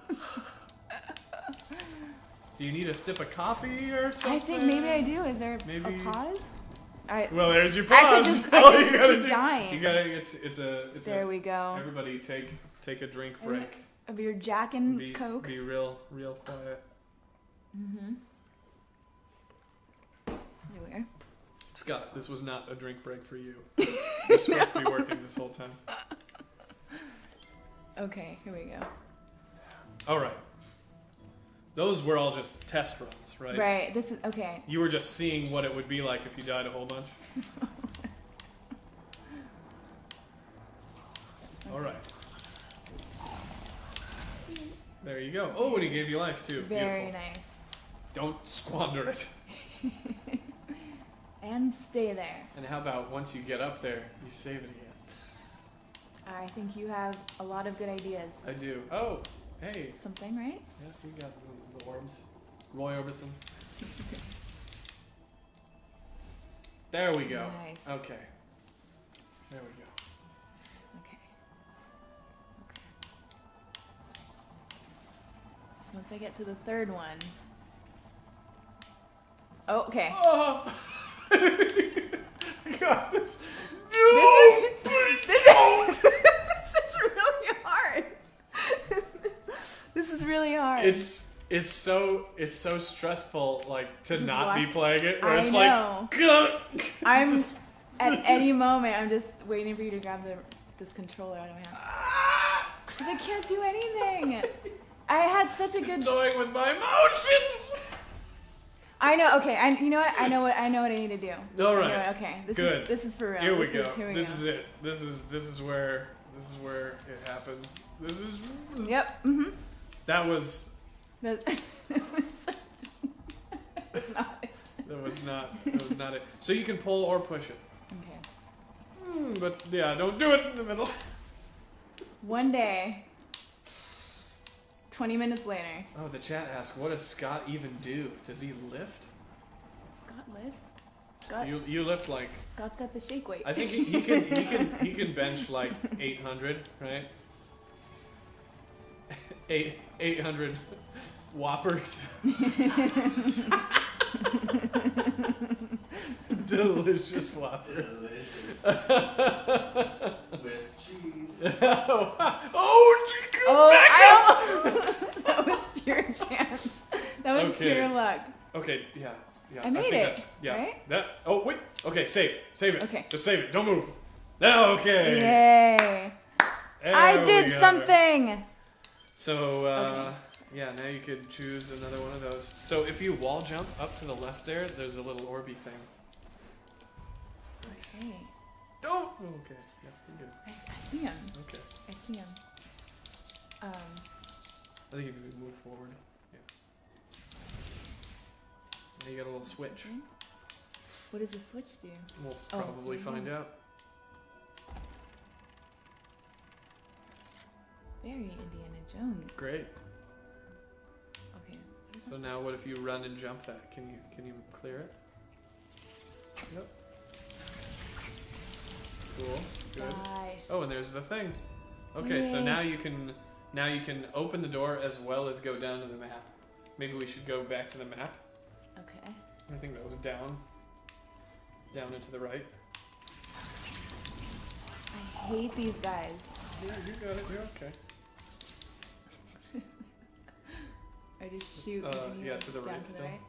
Do you need a sip of coffee or something? I think maybe I do. Is there Maybe- a pause? I. Well, there's your I pause. could just- I All could you just gotta keep do- dying. You gotta. It's it's a it's There a. we go. Everybody take take a drink I mean, break. Of your Jack and Be Coke. be real real quiet. Mm-hmm. There we are. Scott, this was not a drink break for you. You're supposed to be working this whole time. Okay, here we go. All right. Those were all just test runs, right? Right. This is okay. You were just seeing what it would be like if you died a whole bunch. All right. There you go. Oh, and he gave you life too. Very Beautiful. nice. Don't squander it. And stay there. And how about once you get up there, you save it again? I think you have a lot of good ideas. I do. Oh, hey. Something, right? Yeah, we got the, the orbs. Roy Orbison. There we go. Nice. Okay. There we go. Okay. Okay. Just once I get to the third one. Oh, okay. Oh! God, this. This is this is this is really hard. This is really hard. It's it's so it's so stressful, like to Just not be watch- playing it. Where I it's know. like, "Gah!" I'm Just- at any moment. I'm just waiting for you to grab the this controller out of my hand. Ah! 'Cause I can't do anything. I had such a good. Toying with my emotions. I know. Okay. I. You know what? I know what. I know what I need to do. All I right. know what- okay. This Good. is this is for real. Here we this go. Is, here we this go. is it. This is this is where this is where it happens. This is Yep. Mhm. that was That just, that's not it. that was not that was not it. So you can pull or push it. Okay. Hmm, but yeah, don't do it in the middle. One day. Twenty minutes later. Oh, the chat asks, what does Scott even do? Does he lift? Scott lifts. Scott. You you lift like Scott's got the shake weight. I think he, he can he can he can bench like eight hundred, right? Eight eight hundred whoppers. Delicious whoppers. Delicious. With cheese. Oh, Jacob, Oh, back I up! almost, that was pure chance. That was Okay. pure luck. Okay, yeah, yeah. I made think it, That's, yeah. right? That. Oh wait. Okay, save, save it. Okay. Just save it. Don't move. Okay. Yay! There I we did go. something. So, uh, Okay. yeah, now you could choose another one of those. So if you wall jump up to the left there, there's a little orby thing. Nice. Okay. Oh, okay. Yeah, you're good. I, I see him. Okay. I see him. Um. I think if you move forward, yeah. Now you got a little switch. What does the switch do? We'll Oh, probably mhm. find out. Very Indiana Jones. Great. Okay. What is So it? now what if you run and jump that? Can you can you clear it? Yep. Cool. Good. Die. Oh, and there's the thing. Okay, so Yay. now you can now you can open the door as well as go down to the map. Maybe we should go back to the map. Okay. I think that was down. Down and to the right. I hate these guys. Yeah, you got it. You're okay. I just shoot. Uh, and you yeah, go to the down right to still. The right.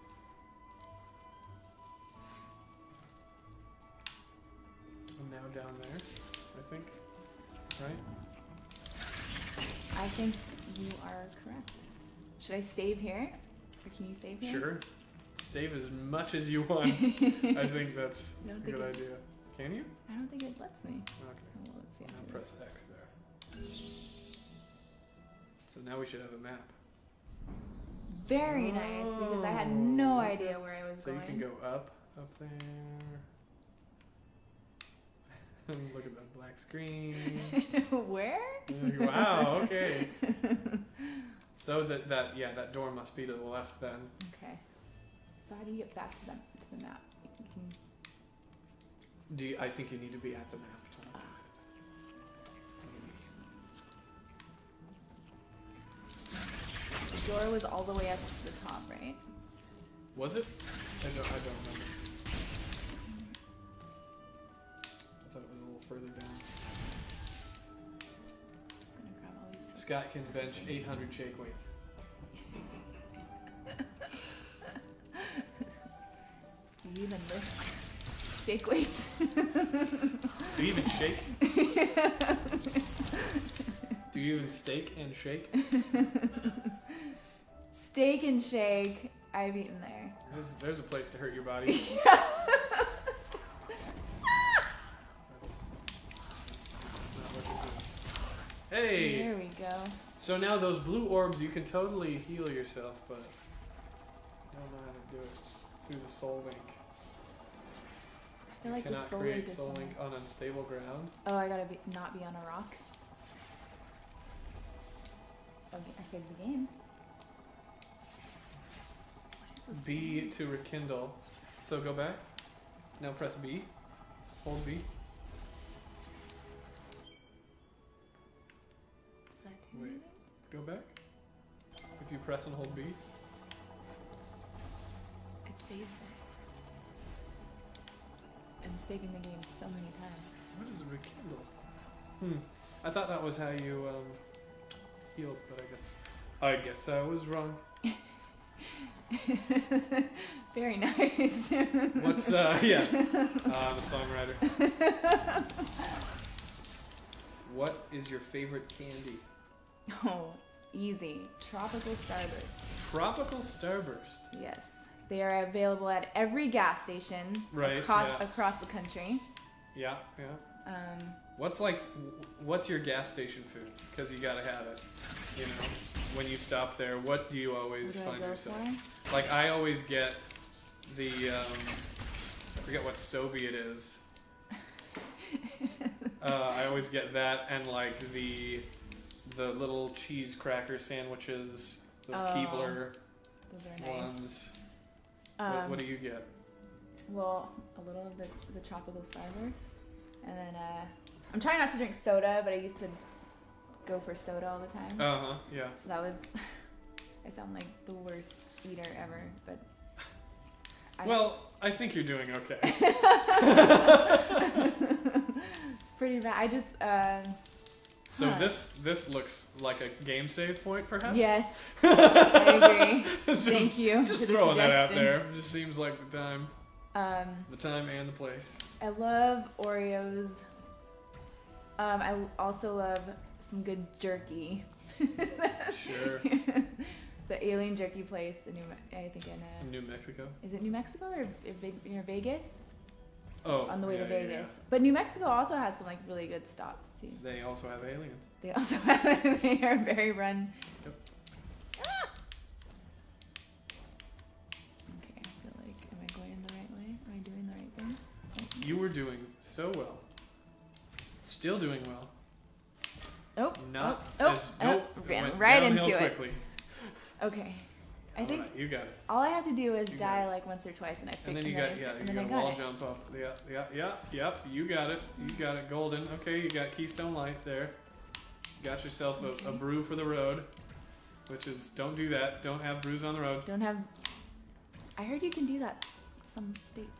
And now down there, I think. Right? I think you are correct. Should I save here? Or can you save here? Sure. Save as much as you want. I think that's I don't a think good it- idea. Can you? I don't think it lets me. Okay. Well, let's see. Now press X there. So now we should have a map. Very nice, because I had no Oh, idea where I was So going. you can go up, up there. Look at that black screen. Where? Wow, okay. So that, that, yeah, that door must be to the left then. Okay. So how do you get back to the to the map? You can, Do you, I think you need to be at the map. to- the door was all the way up to the top, right? Was it? I don't, I don't remember. I thought it was a little further down. Just gonna grab all these. Scott can bench eight hundred shake weights. Do you even lift shake weights? Do you even shake? Do you even steak and shake? Steak and shake. I've eaten there. There's, there's a place to hurt your body. That's, this, is, this is not looking good. Hey! There we go. So now those blue orbs, you can totally heal yourself, but you don't know how to do it through the soul link. I feel You like the cannot soul create link is soul somewhere. link on unstable ground. Oh, I gotta be, not be on a rock. Okay, I saved the game. What is this? B to rekindle. So go back. Now press B. Hold B. Does that do Wait. anything? Go back. If you press and hold B. It saves it. I'm saving the game so many times. What is a rekindle? Hmm. I thought that was how you um, healed, but I guess I guess I was wrong. Very nice. What's uh yeah? Uh, I'm a songwriter. What is your favorite candy? Oh, easy. Tropical Starburst. Tropical Starburst. Yes. They are available at every gas station Right, across, yeah. across the country. Yeah, yeah. Um, What's like, what's your gas station food? Because you gotta have it. You know, when you stop there, what do you always what do I find go yourself? for? Like I always get the, um, I forget what Sobe it is. uh, I always get that and like the, the little cheese cracker sandwiches, those Oh, Keebler Those are nice. ones. Um, what, what do you get? Well, a little of the, the tropical Starburst. And then, uh, I'm trying not to drink soda, but I used to go for soda all the time. Uh huh. Yeah. So that was, I sound like the worst eater ever, but. I, Well, I think you're doing okay. it's pretty bad. I just, uh, So Huh. this this looks like a game save point, perhaps. yes, I agree. Just- Thank you. Just for the throwing that out suggestion. there. It just seems like the time, Um, the time and the place. I love Oreos. Um, I also love some good jerky. Sure. The Alien Jerky place in New, Me- I think in, In uh, New Mexico. is it New Mexico or, or Ve- near Vegas? Oh. On the way yeah, to yeah, Vegas. yeah. But New Mexico also has some like really good stops too. They also have aliens. They also have, they are very run. Yep. Ah! Okay, I feel like, am I going in the right way? Am I doing the right thing? You were doing so well. Still doing well. Oh, Not oh, oh, as oh, nope. it ran went right downhill into it. quickly. okay. I think Alright, you got it. all I have to do is You got die it. like once or twice, and I fix. And then you and got I, yeah, and you then got I a got wall it. jump off. Yeah, yeah, yeah, yep. You got it. You got it. Golden. Okay, you got Keystone Light there. Got yourself a, a Okay. brew for the road, which is don't do that. Don't have brews on the road. Don't have. I heard you can do that. Some states.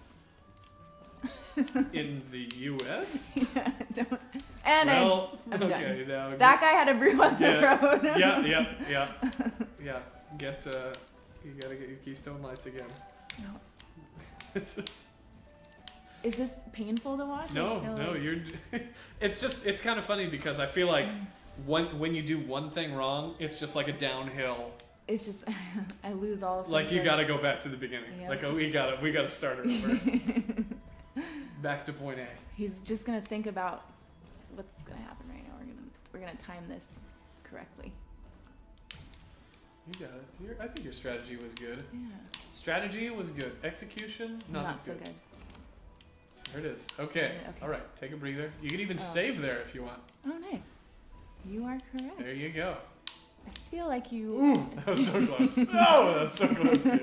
In the U S yeah, don't. And well, I'm okay, now I, that guy had a brew on Yeah, the road. yeah, yeah, yeah, yeah. Get uh, you gotta get your Keystone Lights again. No. This is Is this painful to watch? I no, feel no. like- You're. It's just it's kind of funny because I feel like when when you do one thing wrong, it's just like a downhill. It's just I lose all. Like sense you of- gotta go back to the beginning. Yeah. Like oh, we gotta we gotta start it over. Back to point A. He's just gonna think about what's gonna happen right now. We're gonna we're gonna time this correctly. You got it. Your, I think your strategy was good. Yeah. Strategy was good. Execution not, Not as so good. good. There it is. Okay. Okay. All right. Take a breather. You can even Oh. save there if you want. Oh, nice. You are correct. There you go. I feel like you. Ooh, that was so close. Oh, that's so close too.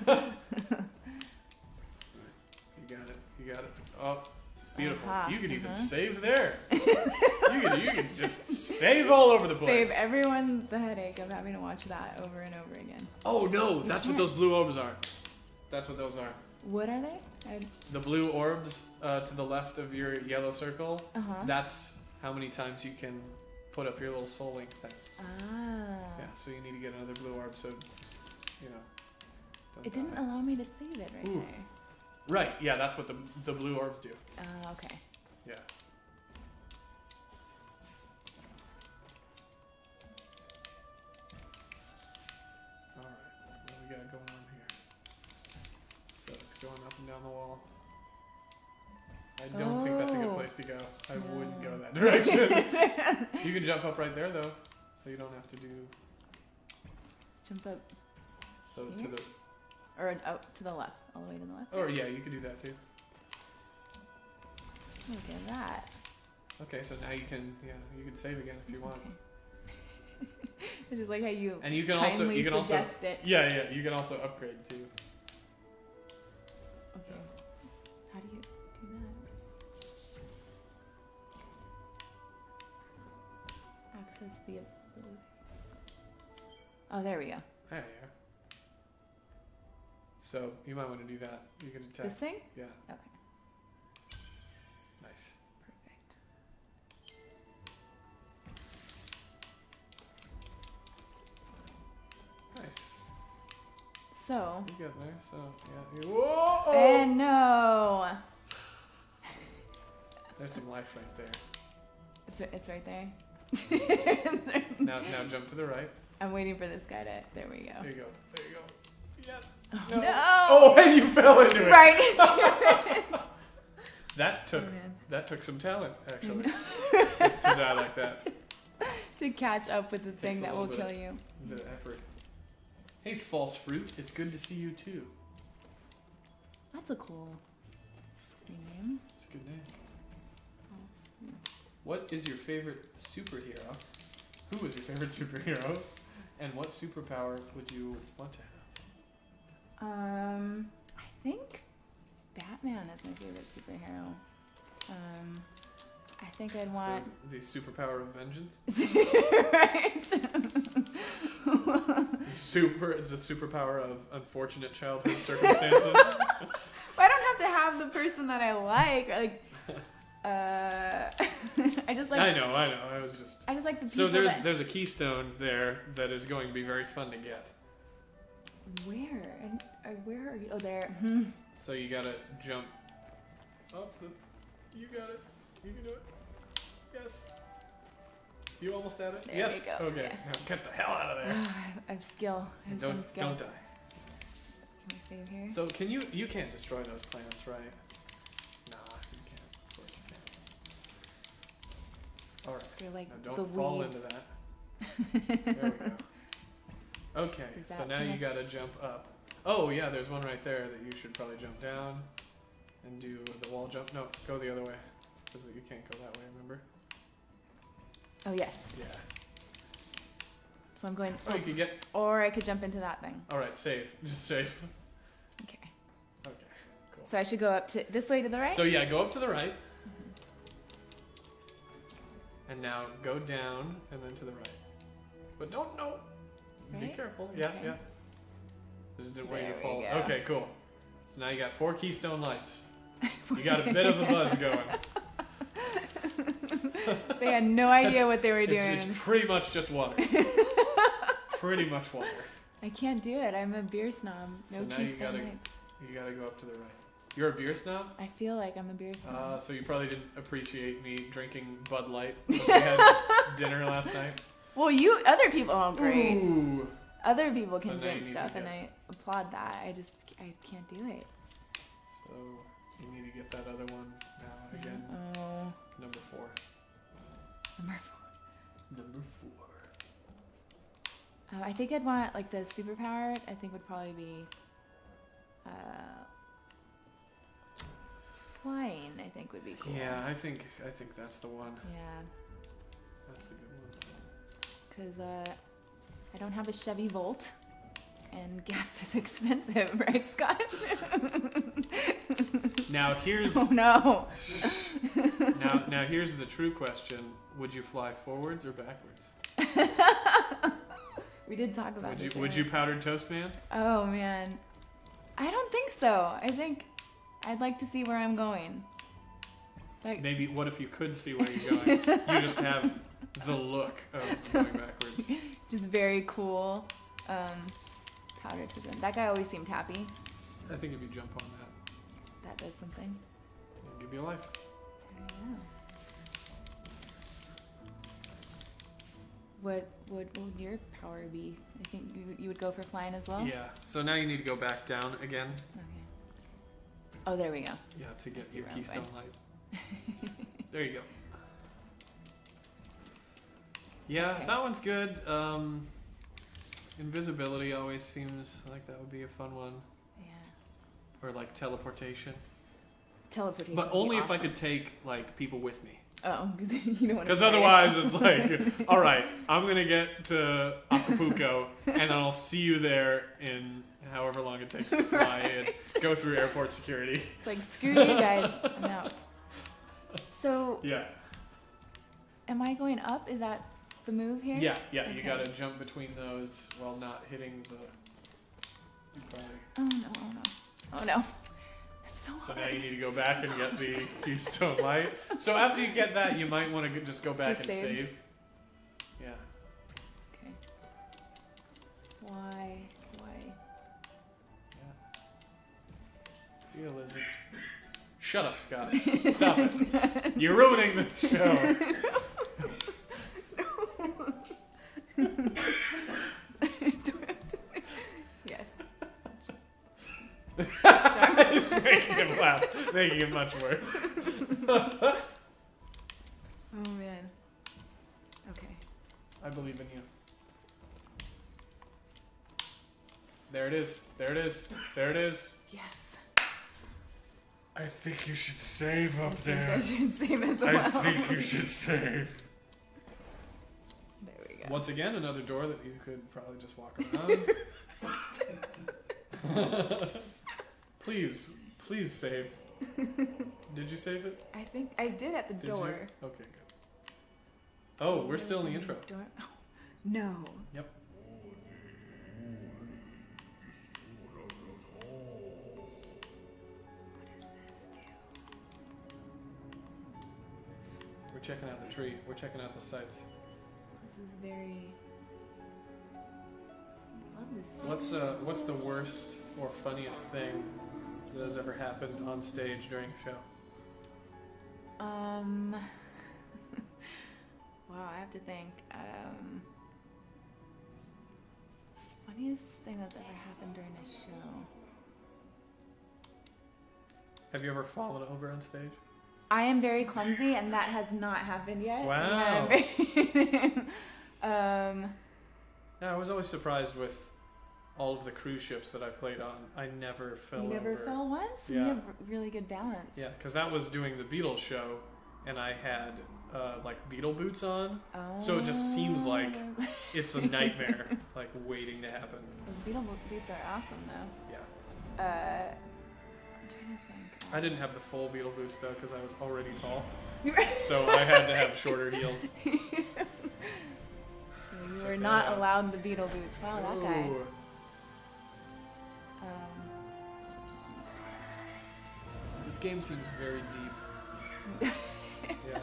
You got it. You got it. Oh, beautiful. Aha, You can even uh-huh. save there. you can you can just save all over the place. Save everyone the headache of having to watch that over and over again. Oh no, that's what can't. those blue orbs are. That's what those are. What are they? I, The blue orbs uh, to the left of your yellow circle. uh-huh. That's how many times you can put up your little soul link thing. Ah. Yeah, so you need to get another blue orb. So just you know. don't It didn't die. allow me to save it right Ooh. there. Right. Yeah, that's what the the blue orbs do. Ah, okay. Yeah. All right. What do we got going on here? So it's going up and down the wall. I don't think that's a good Oh. place to go. I wouldn't No. go that direction. You can jump up right there though, so you don't have to do Jump up so to Here? the. or out to the left, all the way to the left. Or yeah, you could do that too. Look at that. Okay, so now you can yeah you can save again if you want. Okay. I just like how you And you can also kindly you can also suggest it. yeah yeah you can also upgrade too. Okay. How do you do that? Access the ability. Oh, there we go. There you are. So you might want to do that. You can attack. This thing? Yeah. Okay. Nice. Perfect. Nice. So. You got there. So yeah. You, whoa! And no. There's some life right there. It's it's right there. It's right- Now now jump to the right. I'm waiting for this guy to. There we go. There you go. There you go. Yes. No. No. Oh, and you fell into it. Right into it. That took Oh, man. that took some talent, actually, to, to die like that. To catch up with the Takes thing a that will little bit kill you. A bit of effort. Hey, false fruit. It's good to see you too. That's a cool screen name. It's a good name. What is your favorite superhero? Who is your favorite superhero? And what superpower would you want to have? Um, I think Batman is my favorite superhero. Um, I think I'd want So, the superpower of vengeance? right. Super. It's a superpower of unfortunate childhood circumstances. I don't have to have the person that I like. Like, uh, I just like. I know. I know. I was just. I just like the people So there's that. there's a keystone there that is going to be very fun to get. Where? And uh, where are you? Oh, there. Hmm. So you gotta jump up the. You got it. You can do it. Yes. You almost had it. There yes. we go. Okay. Yeah. Now get the hell out of there. I have skill. I have don't some skill. don't die. Can we save here? So can you you can't destroy those plants, right? Nah, you can't. Of course you can't. All right. They're like Now the don't fall weeds. into that. There we go. Okay, Is so that now you some- gotta jump up. Oh yeah, there's one right there that you should probably jump down and do the wall jump. No, go the other way. Because you can't go that way, remember? Oh yes. Yeah. So I'm going. Oh, you could get. Or I could jump into that thing. Alright, save. Just save. Okay. Okay, cool. So I should go up to this way to the right. So yeah, go up to the right. And now go down and then to the right. But don't, no. Be Right? careful. Yeah, Okay. yeah. Just didn't wait There to we fall. go. Okay, cool. So now you got four keystone lights. You got a bit of a buzz going. They had no idea That's- what they were It's, doing. it's pretty much just water. Pretty much water. I can't do it. I'm a beer snob. No So now you Keystone gotta- Lights. You gotta go up to the right. You're a beer snob? I feel like I'm a beer snob. Uh, so you probably didn't appreciate me drinking Bud Light when we had dinner last night. well, you other people. Oh, great. Ooh. Other people So can now you drink need stuff, to and get- I applaud that. I just I can't do it. So you need to get that other one now again. Oh, Number four. number four. Number four. Uh, I think I'd want like the superpower. I think would probably be uh, flying. I think would be cool. Yeah, I think I think that's the one. Yeah, That's the good one. because uh, I don't have a Chevy Volt, and gas is expensive, right, Scott? Now here's Oh no. now now here's the true question: would you fly forwards or backwards? We did talk about Would you this. would you powdered toast man? Oh man, I don't think so. I think I'd like to see where I'm going. Like, Maybe what if you could see where you're going? You just have the look of going backwards. just very cool. Um, powder to them. That guy always seemed happy. I think if you jump on that, That does something. it'll give you life. Yeah. What would what would your power be? I think you, you would go for flying as well. Yeah. So now you need to go back down again. Okay. Oh, there we go. Yeah, to get see your where I'm keystone going. light. There you go. Yeah, Okay. that one's good. Um, invisibility always seems like that would be a fun one, Yeah. or like teleportation. Teleportation. But would be only if I awesome. could take like people with me. Oh, because you don't want to. Because otherwise, it's like, all right, I'm gonna get to Acapulco, and then I'll see you there in however long it takes to fly in, go through airport security. It's like screw you guys, I'm out. So, Yeah, am I going up? Is that the move here? yeah, yeah. You Okay. gotta jump between those while not hitting the. You probably. Oh no! Oh no! Oh no! It's so So hard. now you need to go back and get the keystone light. So after you get that, you might want to just go back Just and save? save. Yeah. Okay. Why? Why? Yeah. Feel as if. Shut up, Scott. Stop it. You're ruining the show. Yes. second laugh, making it much worse. Oh man. Okay. I believe in you. There it is. There it is. There it is. Yes. I think you should save up I think there. I should save as well. I think you should save. There we go. Once again, another door that you could probably just walk around. Please, please save. Did you save it? I think I did at the Did door. you? Okay, good. Oh, we're still in the intro. Door. Oh, no. Yep. What does this do? We're checking out the tree. We're checking out the sights. This is very. I love this. What's uh, what's the worst or funniest thing that has ever happened on stage during a show? Um. Wow, I have to think. Um. Funniest thing that's ever happened during a show. Have you ever fallen over on stage? I am very clumsy, and that has not happened yet. Wow. um. Yeah, I was always surprised with all of the cruise ships that I played on. I never fell You never over. fell once? Yeah. You have really good balance. Yeah, because that was doing the Beatles show, and I had uh, like Beatle boots on, Oh. so it just seems like it's a nightmare, like waiting to happen. Those Beetle boots are awesome, though. Yeah. Uh, I'm trying to think. I didn't have the full Beatle boots though, because I was already tall, didn't. so I had to have shorter heels. So you Check were that not out. allowed the Beetle boots. Wow, that guy. Ooh. Um, This game seems very deep. Yeah.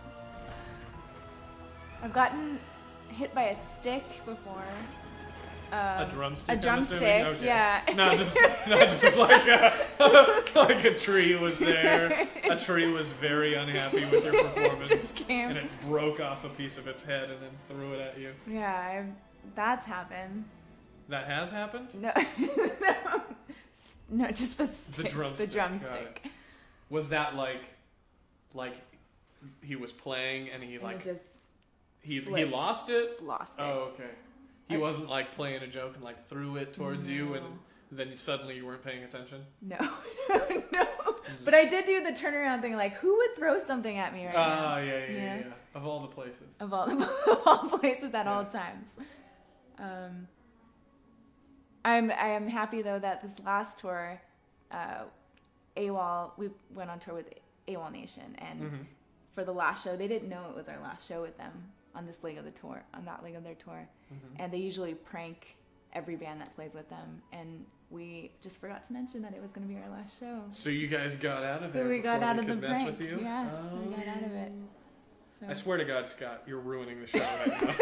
I've gotten hit by a stick before. Um, A drumstick. A I'm drumstick, assuming? Okay. yeah. Not just, not just like a, like a tree was there. A tree was very unhappy with your performance, Just came. and it broke off a piece of its head and then threw it at you. Yeah, I've, that's happened. That has happened. No, no, just the stick. drumstick, The got drumstick. Was that like, like, he was playing and he And like it just he he slipped. lost it? lost it. Oh, okay. He I- wasn't like playing a joke and like threw it towards you, and No. then you, suddenly you weren't paying attention. No, no. But I did do the turnaround thing. Like, who would throw something at me right Ah, now? yeah, yeah, yeah, Yeah. yeah. Of all the places. Of all, of all places at Yeah. all times. Um, I'm I am happy though that this last tour, uh, AWOL, we went on tour with AWOL Nation, and Mm-hmm. for the last show, they didn't know it was our last show with them on this leg of the tour, on that leg of their tour, Mm-hmm. and they usually prank every band that plays with them, and we just forgot to mention that it was going to be our last show. So you guys got out of there. So we got before out they of the could mess prank. with you? Yeah, Oh. we got out of it. So. I swear to God, Scott, you're ruining the show right now.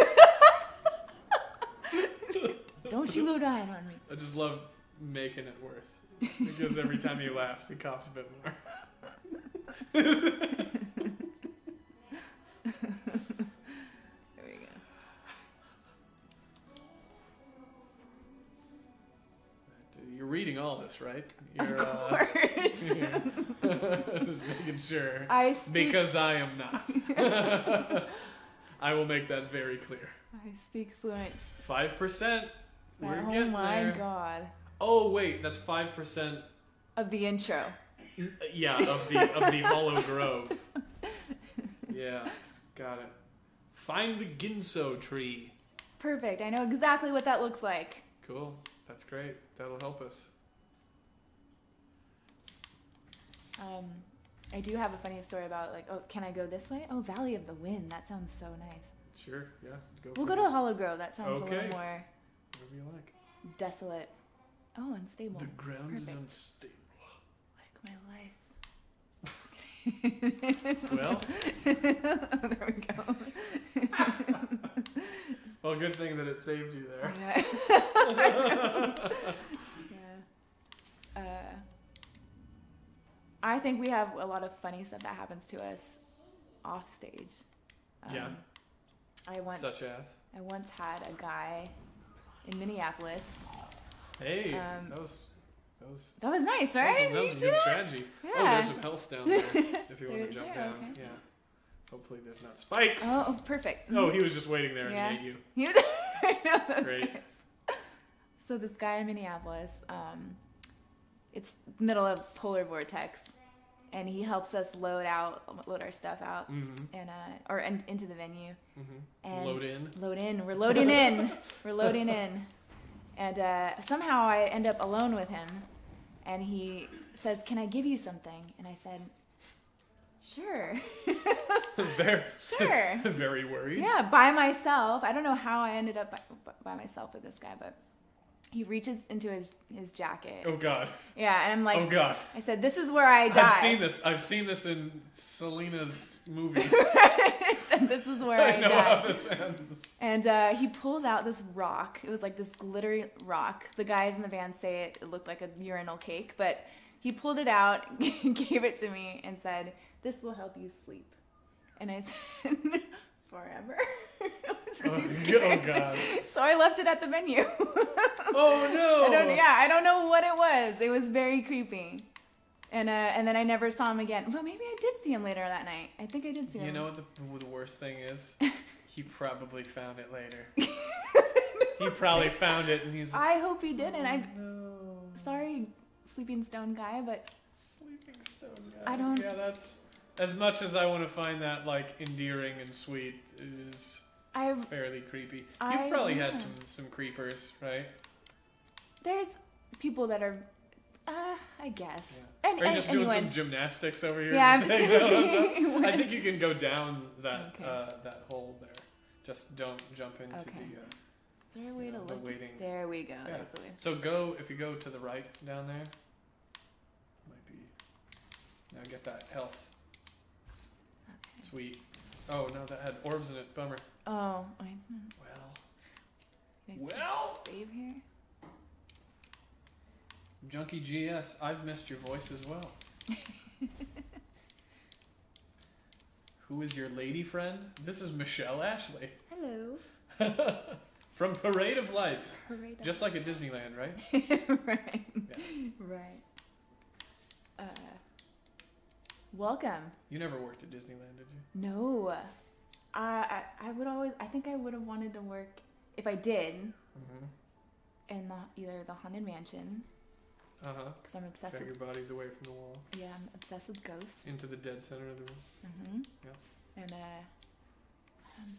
Don't you go dying on me. I just love making it worse because every time he laughs, he coughs a bit more. There we go. You're reading all this, right? You're, Of course. Uh, just making sure. I speak. Because I am not. I will make that very clear. I speak fluent. Five percent. We're oh getting my there. god. Oh wait, that's five percent. Of the intro. Yeah, of the of the Hollow Grove. Yeah, got it. Find the Ginso tree. Perfect. I know exactly what that looks like. Cool. That's great. That'll help us. Um, I do have a funny story about like, oh, can I go this way? Oh, Valley of the Wind. That sounds so nice. Sure. Yeah. Go. We'll for go it. to Hollow Grove. That sounds a Okay. little more Whatever you like. desolate. Oh, unstable. The ground is Perfect. unstable. Like my life. Well, Oh, there we go. well, good thing that it saved you there. Yeah. Yeah. Uh, I think we have a lot of funny stuff that happens to us off stage. Um, Yeah. I once Such as. I once had a guy in Minneapolis. Hey, Um, that was That was, That was nice, that right? was, that Did was you a see good that? strategy. Yeah. Oh, there's some health down there if you want There to is jump there? down. Okay. Yeah. Hopefully there's not spikes. Oh, oh, perfect. Oh, he was just waiting there and Yeah. he ate you. He was I know those Great. guys. So this guy in Minneapolis, um, it's middle of polar vortex, and he helps us load out, load our stuff out, Mm-hmm. and uh, or and into the venue. Mm-hmm. And Load in. Load in. We're loading in. We're loading in, and uh, somehow I end up alone with him, and he says, "Can I give you something?" And I said, "Sure." very, Sure. very worried. Yeah, by myself. I don't know how I ended up by, by myself with this guy, but he reaches into his his jacket. Oh God. Yeah, and I'm like, Oh God. I said, "This is where I die." I've seen this. I've seen this in Selena's movie. I said, "This is where I, I know die." how this ends. And uh, he pulls out this rock. It was like this glittery rock. The guys in the band say it, it looked like a urinal cake, but he pulled it out, gave it to me, and said, "This will help you sleep." And I said, "Forever?" It was really Oh, scary. oh God. So I left it at the venue. Oh no. I don't, yeah, I don't know what it was. It was very creepy. And uh, and then I never saw him again. But maybe I did see him later that night. I think I did see him. You know what the, what the worst thing is? He probably found it later. He probably found it and he's like, I hope he didn't. I no. sorry, sleeping stone guy, but Sleeping stone guy. I don't- Yeah, that's as much as I want to find that like endearing and sweet. It is I've fairly creepy. I- You've probably yeah. had some some creepers, right? there's people that are, uh, I guess. Yeah. And, Are you and just doing anyone. some gymnastics over here? Yeah, I'm just hanging gonna out on say. top? I think you can go down that Okay. uh, that hole there. Just don't jump into Okay. the. Uh, Is there a way you to know, the look? waiting. There we go. Yeah. There's the way. So go if you go to the right down there. Might be. Now get that health. Okay. Sweet. Oh no, that had orbs in it. Bummer. Oh, wait. hmm. Well, Can I Well. save here. Junkie G S, I've missed your voice as well. Who is your lady friend? This is Michelle Ashley Hello. from Parade of Lights. Parade of- Just like at Disneyland, right? right. Yeah. Right. Uh, welcome. You never worked at Disneyland, did you? No. I, I I would always. I think I would have wanted to work if I did Mm-hmm. in the either the Haunted Mansion Uh huh. because I'm obsessed Drag with. your bodies away from the wall Yeah, I'm obsessed with ghosts. into the dead center of the room. Mm-hmm. Yeah. And uh, um,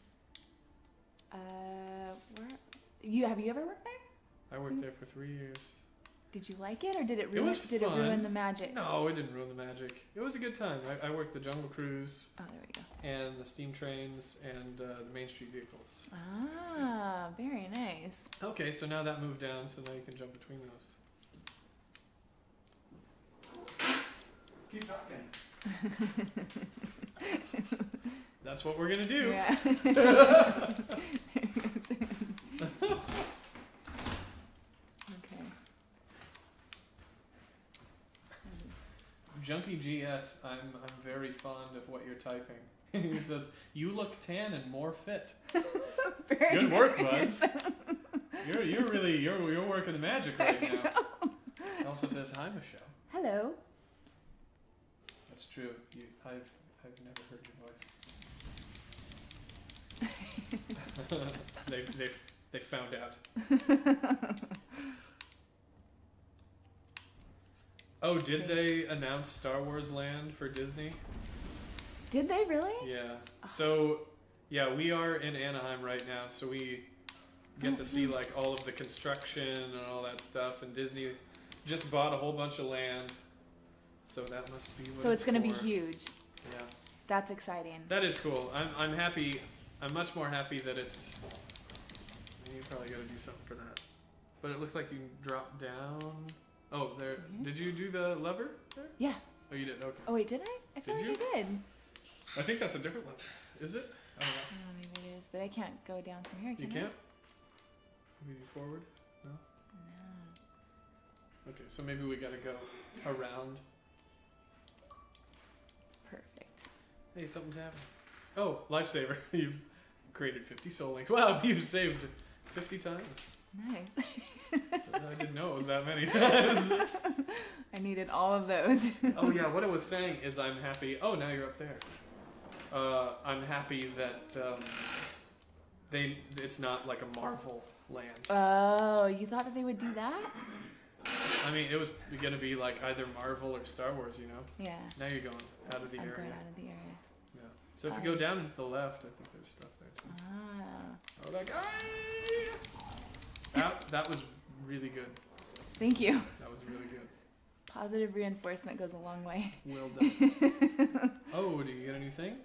uh, where you have you ever worked there? I worked there for three years. Did you like it, or did it It ruin? was did it fun. ruin the magic? No, it didn't ruin the magic. It was a good time. I, I worked the Jungle Cruise Oh, there we go. and the steam trains and uh, the Main Street vehicles. Ah, very nice. Okay, so now that moved down, so now you can jump between those. Keep talking. That's what we're gonna do. Yeah. Okay. Junkie G S, I'm I'm very fond of what you're typing. He says, "You look tan and more fit." Very Good work, bud. nice. You're you're really you're you're working the magic right now. It also says, "Hi, Michelle." Hello. That's true. You, I've I've never heard your voice. they they they found out. Oh, did they announce Star Wars Land for Disney? Did they really? Yeah. So, yeah, we are in Anaheim right now, so we get to see like all of the construction and all that stuff. And Disney just bought a whole bunch of land, so that must be what So it's gonna be for. huge. Yeah, That's exciting. that is cool. I'm I'm happy. I'm much more happy that it's. You probably got to do something for that. But it looks like you can drop down. Oh, there. Mhm. Did you do the lever there? Yeah. Oh, you did. Okay. Oh wait, did I? I feel Did like I did. I think that's a different lever. Is it? I don't know. Oh, maybe it is, but I can't go down from here. Can You I? can't? Maybe forward? No? No. Okay, so maybe we gotta go around. Perfect. Hey, something's happening. Oh, lifesaver. You've created fifty soul links. Wow, you've saved fifty times. Nice. I didn't know it was that many times. I needed all of those. Oh yeah, what I was saying is I'm happy. Oh, now you're up there. Uh, I'm happy that um, they. It's not like a Marvel land. Oh, you thought that they would do that? I mean, it was gonna be like either Marvel or Star Wars, you know. Yeah. Now you're going out of the I'm area. going out of the area. Yeah. So if you Um, go down and to the left, I think there's stuff there too. Ah. Oh, that guy! That that was really good. Thank you. That was really good. Positive reinforcement goes a long way. Well done. Oh, do you get a new thing?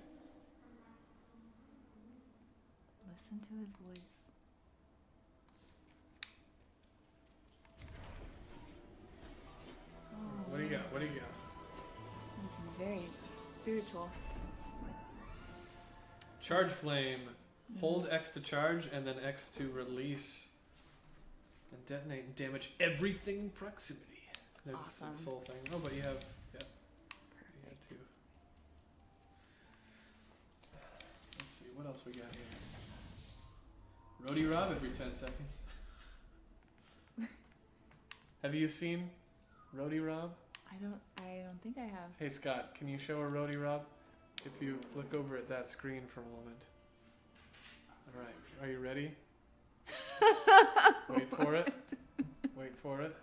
Listen to his voice. Oh, What do you got? What do you got? this is very spiritual. Charge flame. Hold X to charge and then X to release. And detonate and damage everything in proximity. There's Awesome. this whole thing. Oh, but you have, yeah, you have Perfect. two. Let's see, what else we got here? Roadie Rob every ten seconds. Have you seen Roadie Rob? I don't. I don't think I have. Hey Scott, can you show a Roadie Rob? If you look over at that screen for a moment. All right, are you ready? Wait for it. Wait for it.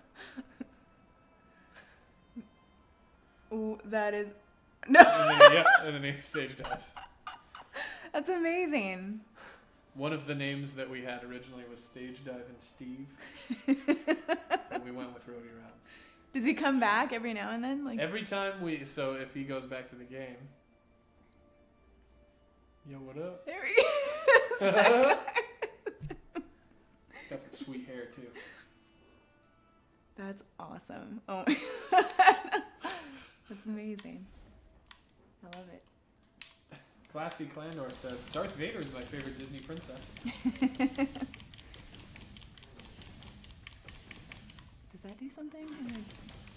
Ooh, that is no. And then, yeah, and then he stage dives. That's amazing. One of the names that we had originally was Stage Dive and Steve, but we went with Roadie Rob. Does he come back every now and then? Like Every time we, so if he goes back to the game, yo, what up? there he is. He's got some sweet hair too. That's awesome. Oh my god. That's amazing. I love it. Classy Clandor says, Darth Vader is my favorite Disney princess. Does that do something? I'm like,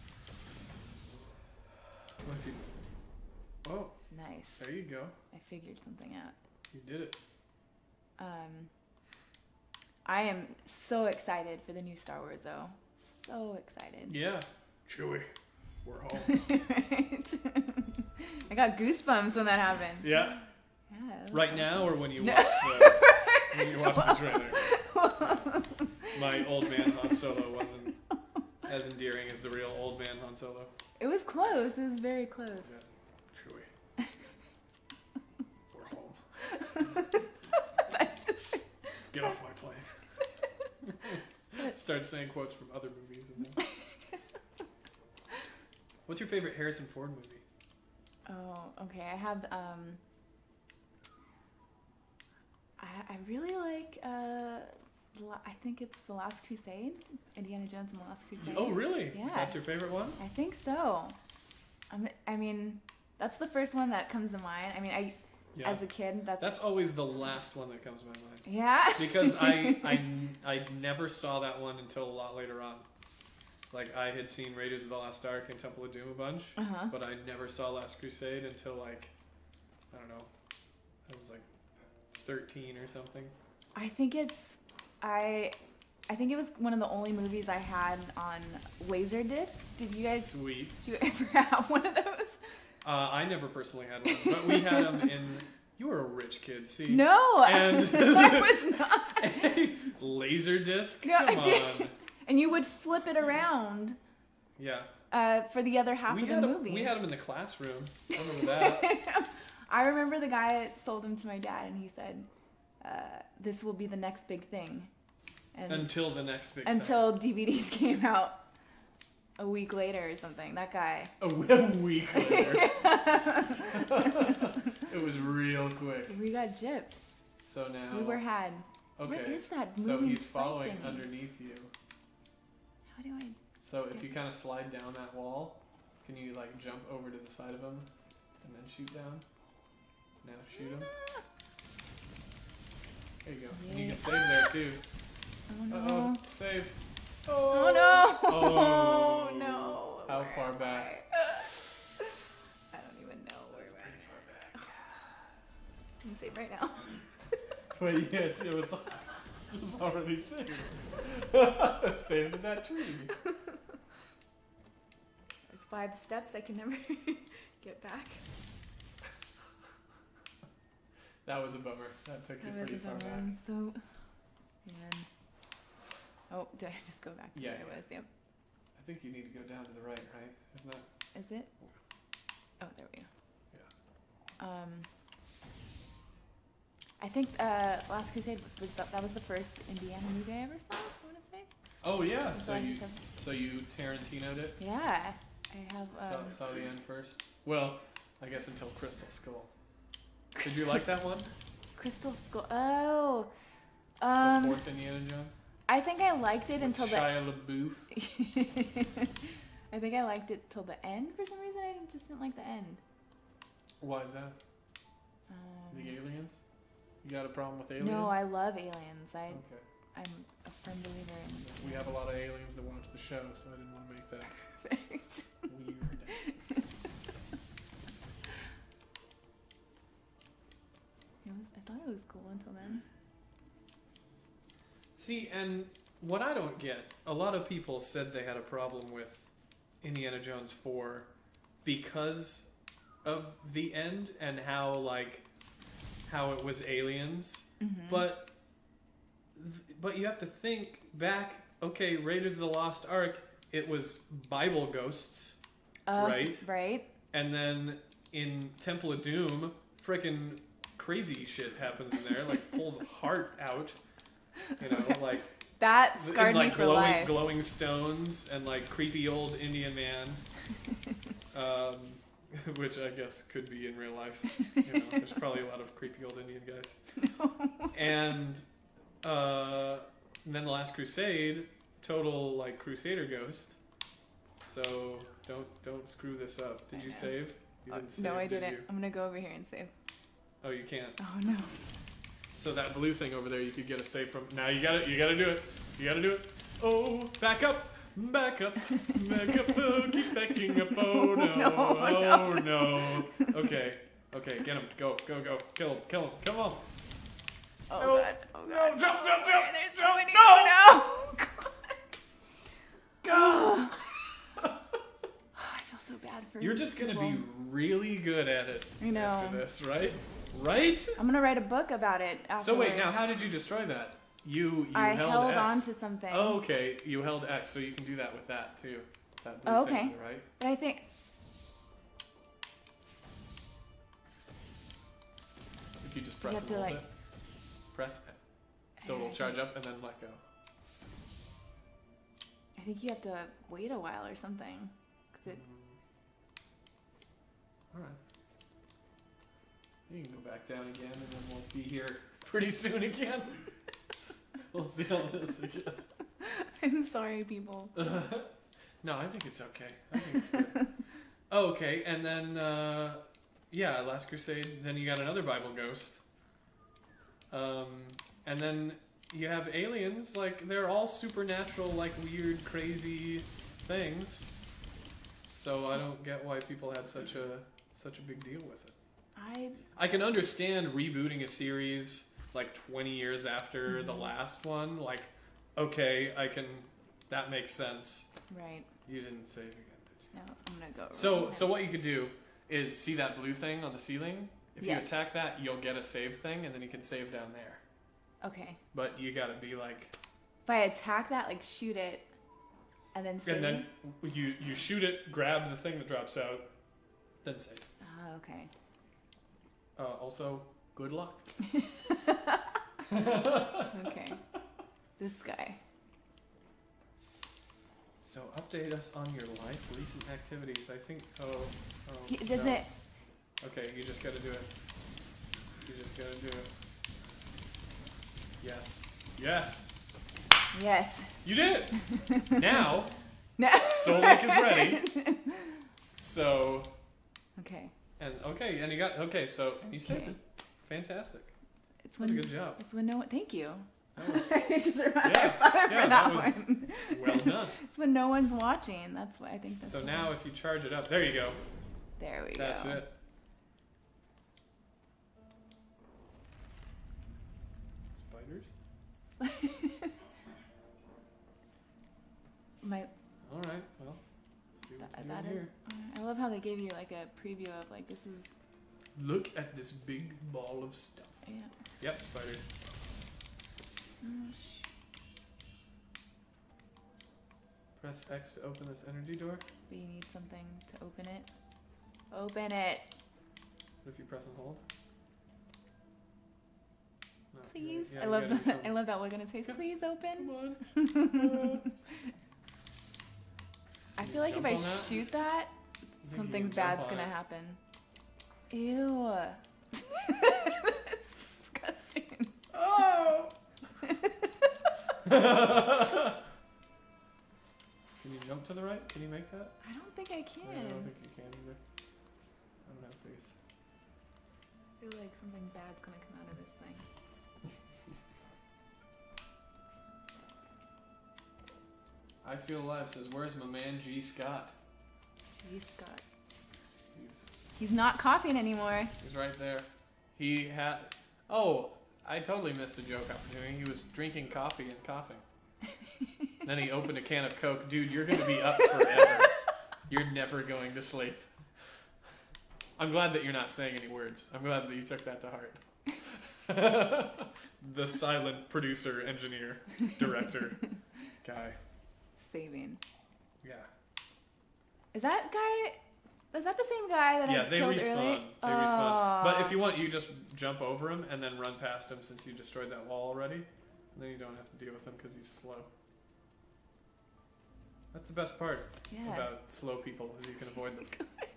What if you, oh, nice. there you go. I figured something out. You did it. Um, I am so excited for the new Star Wars, though. So excited. Yeah. Chewie, we're home. Right? I got goosebumps when that happened. Yeah. Yeah. that was Right awesome. now, or when you No. watch the when you watch the trailer? My old man Han Solo wasn't as endearing as the real old man Han Solo. It was close. It was very close. Yeah. Chewie, we're home. Get off my plane. Start saying quotes from other movies and then. What's your favorite Harrison Ford movie? Oh, okay. I have. Um, I I really like. Uh, the la- I think it's The Last Crusade. Indiana Jones and the Last Crusade. Oh, really? Yeah. That's your favorite one? I think so. I'm, I mean, that's the first one that comes to mind. I mean, I Yeah. as a kid, that's. That's always the last one that comes to my mind. Yeah. Because I, I, I never saw that one until a lot later on. Like, I had seen Raiders of the Lost Ark and Temple of Doom a bunch, Uh-huh. but I never saw Last Crusade until, like, I don't know, I was like thirteen or something. I think it's I I think it was one of the only movies I had on Laserdisc. Did you guys Sweet. did you ever have one of those? Uh, I never personally had one, but we had them in. You were a rich kid, see? No, And I was not. Laserdisc? No, I Come did. on. And you would flip it around Yeah. uh, for the other half We of the had, a, movie. we had them in the classroom. I remember that. I remember the guy that sold them to my dad, and he said, uh, "This will be the next big thing." And Until the next big until D V Ds came out a week later or something. That guy. thing. A, a week later. It was real quick. We got gypped. So now. We were had. Okay. What is that So moving he's stripe following thingy? underneath you. How do I? So if you kind of slide down that wall, can you like jump over to the side of him and then shoot down? Now shoot him. There you go. And you Yeah. can save there too. Oh no. Uh oh, save. Oh no. Oh, no. How Where far am back? I? I don't even know where Pretty I'm far back. gonna save right now. But yeah, it's, it was it was already saved. Saved that tree. There's five steps I can never get back. That was a bummer. That took you That was pretty a far bummer. back. I'm so. Man. Oh, did I just go back to Yeah, where yeah. I was? Yep. I think you need to go down to the right, right? Isn't that? Is it? Oh, there we go. Yeah. Um. I think uh, Last Crusade was the, that was the first Indiana movie I ever saw. I want to say. Oh yeah. So So I you just have- so you Tarantino'd it. Yeah, I have. Um, saw, saw the end first. Well, I guess until Crystal Skull. Did Crystal, you like that one? Crystal Skull. Oh. The Um. fourth Indiana Jones. I think I liked it With until the. Shia LaBeouf. I think I liked it till the end for some reason. I didn't- just didn't like the end. Why is that? Um, The aliens? You got a problem with aliens? no, I love aliens. I Okay. I'm a firm believer in. Yes, we have a lot of aliens that watch the show, so I didn't want to make that Perfect. weird. It was, I thought it was cool until then. See, and what I don't get, a lot of people said they had a problem with Indiana Jones four because of the end and how, like, how it was aliens. Mm-hmm. But, but you have to think back, okay, Raiders of the Lost Ark, it was Bible ghosts, uh, right? Right. and then in Temple of Doom, frickin' crazy shit happens in there, like pulls a heart out, you know, like That and, scarred like me for glowing, life. glowing stones and like creepy old Indian man, um, which I guess could be in real life. You know, there's probably a lot of creepy old Indian guys. And, uh, and then the Last Crusade, total like Crusader ghost. So don't don't screw this up. Did I you know. save? You Uh, didn't save, no, I did didn't. you? I'm gonna go over here and save. Oh, you can't. Oh no. So that blue thing over there, you could get a save from. Now you gotta, you gotta do it. You gotta do it. Oh, back up, back up, back up. Oh, keep backing up. Oh no, No, oh no. Okay, okay, get him. Go, go, go. Kill him, kill him. Come on. Oh No, god. Oh god. no, jump, jump, jump, There's so jump, many. no! Oh no. Go. I feel so bad for You're just gonna people. be really good at it I know. after this, right? Right? I'm gonna write a book about it. So wait, afterwards. now how did you destroy that? You you I held, held X. on to something. Oh, okay, you held X, so you can do that with that too. That blue Oh, thing, okay. right? But I think If you just press have and to, hold like- it, press it, so it'll I charge up and then let go. I think you have to wait a while or something. 'Cause it, All right. You can go back down again, and then we'll be here pretty soon again. We'll see all this again. I'm sorry, people. No, I think it's okay. I think it's good. Oh, okay, and then uh, yeah, Last Crusade. Then you got another Bible ghost. Um, and then you have aliens. Like they're all supernatural, like weird, crazy things. So I don't get why people had such a such a big deal with it. I I can understand rebooting a series like twenty years after the last one. Like, okay, I can. That makes sense. right. You didn't save again, did you? No, I'm gonna go. So, right so what you could do is see that blue thing on the ceiling. If you Yes. attack that, you'll get a save thing, and then you can save down there. Okay. But you gotta be like, If I attack that, like shoot it, and then save. and then you you shoot it, grab the thing that drops out, then save. Ah, okay. Uh, also, good luck. Okay. This guy. So update us on your life, recent activities. I think. Oh, oh. He, does no. it? Okay, you just gotta do it. You just gotta do it. Yes. Yes. Yes. You did it. Now, No. Soul Link is ready. So, Okay. and okay, and you got okay. So and you saved Okay. it. Fantastic. It's That was when. a good job. It's when no one. Thank you. That was I just remembered Yeah, for yeah, that, that was- one. well done. It's when no one's watching. That's what I think. That's So what- now, if you charge it up, there you go. There we That's go. it. Spiders. My All right. Well, let's see what th- we that got is. here. I love how they gave you like a preview of like this is. Look at this big ball of stuff. Yeah. Yep, spiders. Oh, sh- Press X to open this energy door. but you need something to open it. Open it, What if you press and hold? No, you please. gotta- yeah, I you love gotta do that. I something. love that look on his face. Come- Please Come open. on. Uh, I Can feel you like if jump I on that? shoot that, You think you something can jump bad's on gonna it? happen. Ew. It's disgusting. Oh! Can you jump to the right? Can you make that? I don't think I Yeah, can. I don't think you can either. I don't have faith. I feel like something bad's gonna come out of this thing. I Feel Alive says, where's my man G. Scott? Jeez, Scott. He's He's not coughing anymore. he's right there. He had oh, I totally missed a joke opportunity. He was drinking coffee and coughing. Then he opened a can of Coke. Dude, you're gonna be up forever. You're never going to sleep. I'm glad that you're not saying any words. I'm glad that you took that to heart. The silent producer, engineer, director guy. Saving. Yeah. Is that guy? Is that the same guy that Yeah, I they killed respawn. earlier? They respawn. But if Aw. you want, you just jump over him and then run past him since you destroyed that wall already. And then you don't have to deal with him because he's slow. That's the best part Yeah. about slow people, is you can avoid them.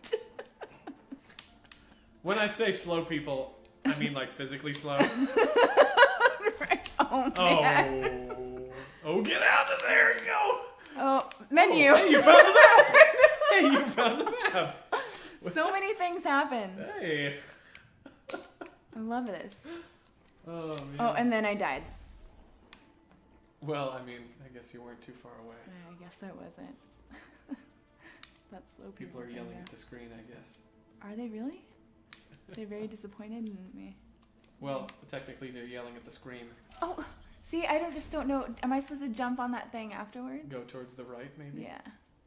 When I say slow people, I mean like physically slow. Right. Oh man. Oh, oh, get out of there! Go. Oh, menu. Oh, hey, you found the map. Hey, you found the map. So many things happen. Hey. I love this. Oh man. Oh, and then I died. Well, I mean, I guess you weren't too far away. I guess I wasn't. That's slow people. People are right yelling there. at the screen, I guess. Are they really? They're very disappointed in me. Well, technically they're yelling at the screen. Oh, see, I don't just don't know. Am I supposed to jump on that thing afterwards? Go towards the right, maybe? Yeah.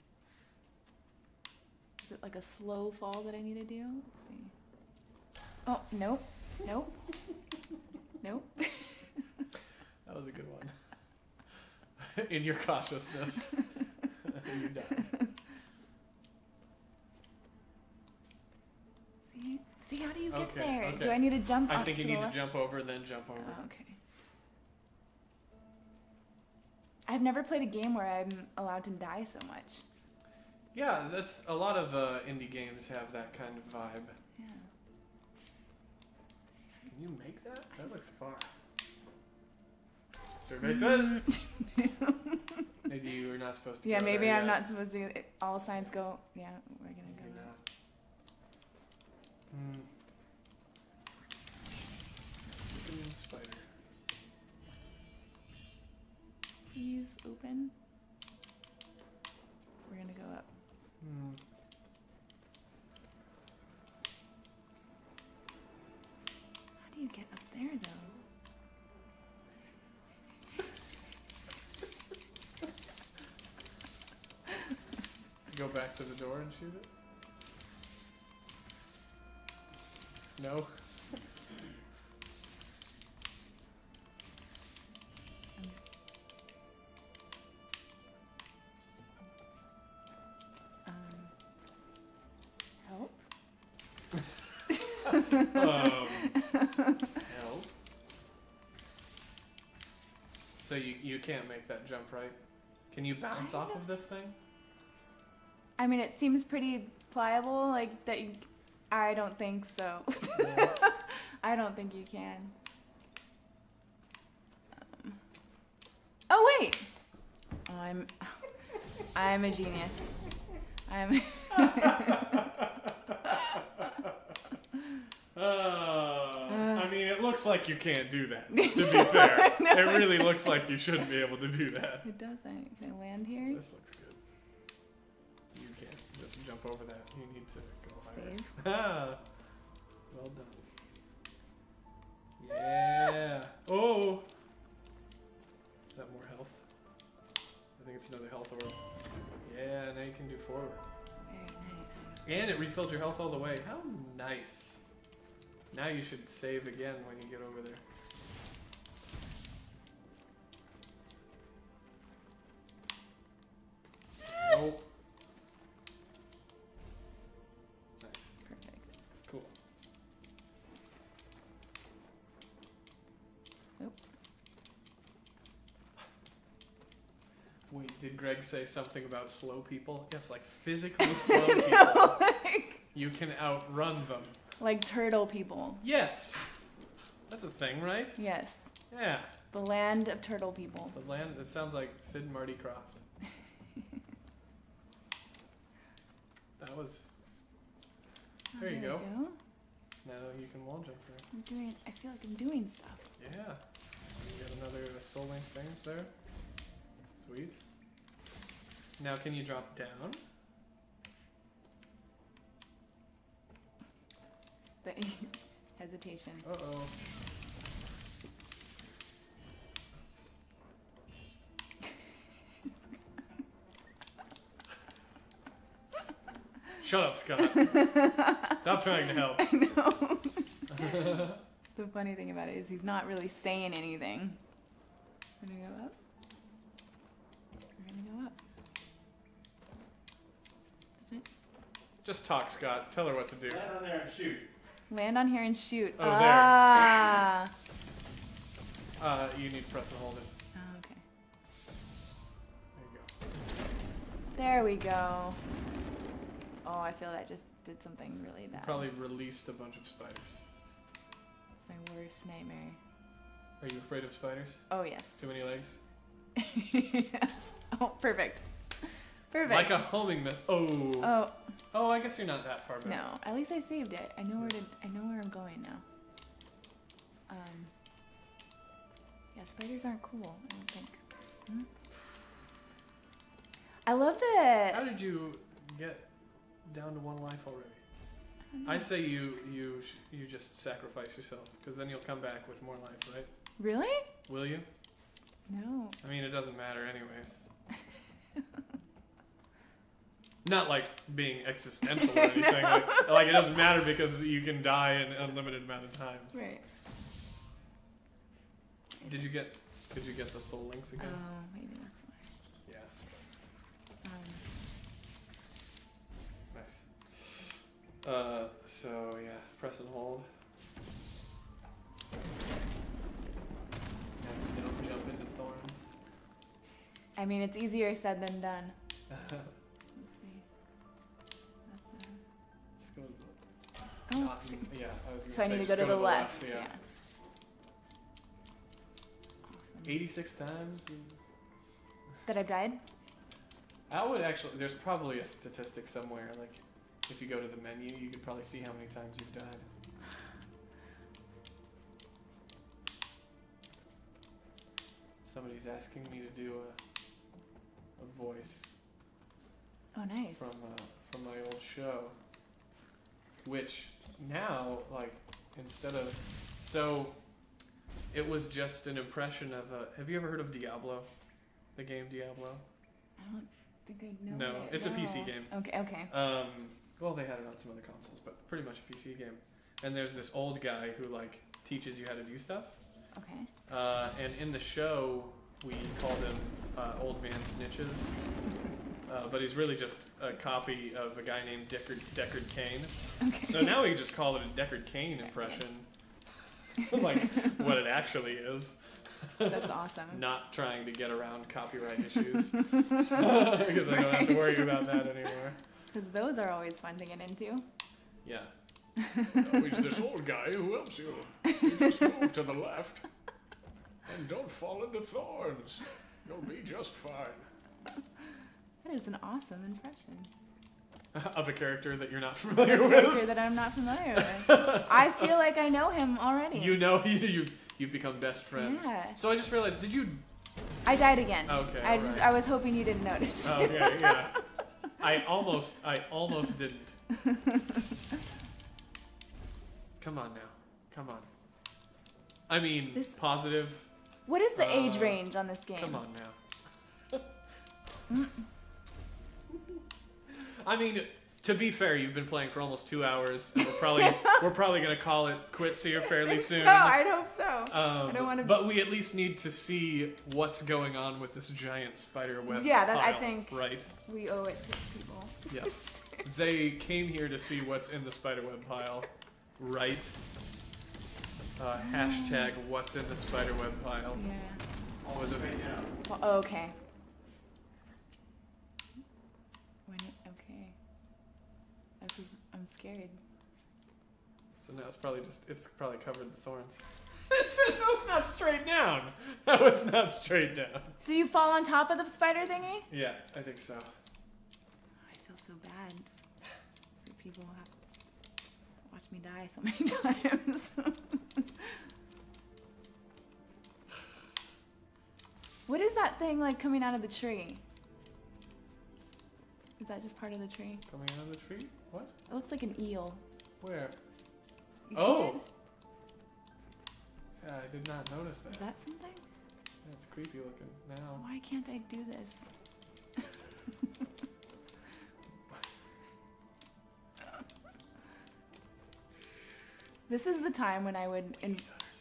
Is it like a slow fall that I need to do? Let's see. Oh, nope. Nope. Nope. That was a good one. In your cautiousness, you died. See? See, how do you get Okay, there? okay. Do I need to jump I off think to you the need to left? jump over, then jump over. Oh, okay. I've never played a game where I'm allowed to die so much. Yeah, that's a lot of uh, indie games have that kind of vibe. Yeah. Can you make that? That looks far. Survey says. Maybe you were not supposed to. Yeah, go maybe there I'm yet. not supposed to. It, all signs go. Yeah, we're gonna go. Maybe not. Hmm. Chicken and spider. Please open. We're gonna go up. Hmm. How do you get up there though? Go back to the door and shoot it? No? I'm just. Um. Help. um, no. So you, you can't make that jump, right? Can you bounce I off don't- of this thing? I mean, it seems pretty pliable. Like that. You, I don't think so. No. I don't think you can. Um. Oh wait. Oh, I'm. I'm a genius. I'm. Uh, I mean, it looks like you can't do that, to be No, fair. no, it it really looks doesn't. like you shouldn't be able to do that. It doesn't. Can I land here? This looks good. You can't just jump over that. You need to go higher. Save. Ah, well done. Yeah. Oh! Is that more health? I think it's another health orb. And it refilled your health all the way. How nice. Now you should save again when you get over there. Nope. Nice. Perfect. Cool. Nope. Wait, did Greg say something about slow people? Yes, like physically slow people. like, You can outrun them. like turtle people. Yes. That's a thing, right? Yes. Yeah. The land of turtle people. The land, it sounds like Sid and Marty Croft. That was... Oh, There you we go. Now you can wall jump there. I'm doing. I feel like I'm doing stuff. Yeah. You get another soul link things there. Sweet. Now can you drop down? The hesitation. Uh-oh. Shut up, Scott. Stop trying to help. I know. The funny thing about it is he's not really saying anything. We're gonna go up. We're gonna go up. Is it? Just talk, Scott. Tell her what to do. Land on there and shoot. Land on here and shoot. Oh, there. ah. Uh, you need to press and hold it. Oh, okay. There you go. There we go. Oh, I feel that just did something really bad. Probably released a bunch of spiders. It's my worst nightmare. Are you afraid of spiders? Oh, yes. Too many legs? Yes. Oh, perfect. Perfect. Like a homing myth. Oh. Oh, Oh, I guess you're not that far back. no. At least I saved it. I know where to. I know where I'm going now. Um. Yeah, spiders aren't cool. I don't think. Hmm? I love How the. did you get down to one life already? I don't I know. say you you sh- you just sacrifice yourself, because then you'll come back with more life, right? Really? Will you? No. I mean, it doesn't matter anyways. Not like being existential or anything. Like, like it doesn't matter because you can die an unlimited amount of times. Right. Did you get Did you get the soul links again? Oh, maybe that's why. Yeah. Um, Nice. Uh, so yeah, press and hold. And it'll jump into thorns. I mean, it's easier said than done. Let's see. Let's go. Oh, Not see- in- yeah, I was gonna so I say need to just go to the left. yeah. Yeah. Awesome. eighty-six times. That I've died? I would actually. There's probably a statistic somewhere. Like, if you go to the menu, you could probably see how many times you've died. Somebody's asking me to do a a voice Oh, nice. from uh, from my old show, which now, like, instead of so, it was just an impression of a. Have you ever heard of Diablo, the game Diablo? I don't think I know. No, it. it's a P C No. game. Okay, okay. Um, well, they had it on some other consoles, but pretty much a P C game. And there's this old guy who like teaches you how to do stuff. Okay. Uh, and in the show, we called him uh, Old Man Snitches. Uh, but he's really just a copy of a guy named Deckard, Deckard Cain. Okay. So now we can just call it a Deckard Cain impression. Like what it actually is. That's awesome. Not trying to get around copyright issues. Because I don't have to worry about that anymore. Because those are always fun to get into. Yeah. Oh, he's this old guy who helps you. You just move to the left. And don't fall into thorns. You'll be just fine. That is an awesome impression. Of a character that you're not familiar A with. character that I'm not familiar with. I feel like I know him already. You know, you, you, you've become best friends. Yeah. So I just realized, did you... I died again. Okay, I just alright. I was hoping you didn't notice. Oh, okay, yeah. I almost, I almost didn't. Come on now. Come on. I mean, This- positive. What is the Uh, age range on this game? Come on now. I mean, To be fair, you've been playing for almost two hours, and we're probably we're probably gonna call it quits here fairly soon. So I'd hope so. Um, I don't want to. But we at least need to see what's going on with this giant spider web. Yeah, that I pile, think- right. We owe it to people. Yes, they came here to see what's in the spiderweb pile, right? Uh, hashtag what's in the spiderweb pile. Yeah. Was it? Well, oh, okay. When it, okay. This is. I'm scared. So now it's probably just it's probably covered in thorns. That was not straight down. That was not straight down. So you fall on top of the spider thingy? Yeah, I think so. I feel so bad for people who have watched me die so many times. What is that thing like coming out of the tree? Is that just part of the tree? Coming out of the tree? What? It looks like an eel. Where? You see Oh! it? Yeah, I did not notice that. Is that something? That's creepy looking now. Why can't I do this? This is the time when I would. In-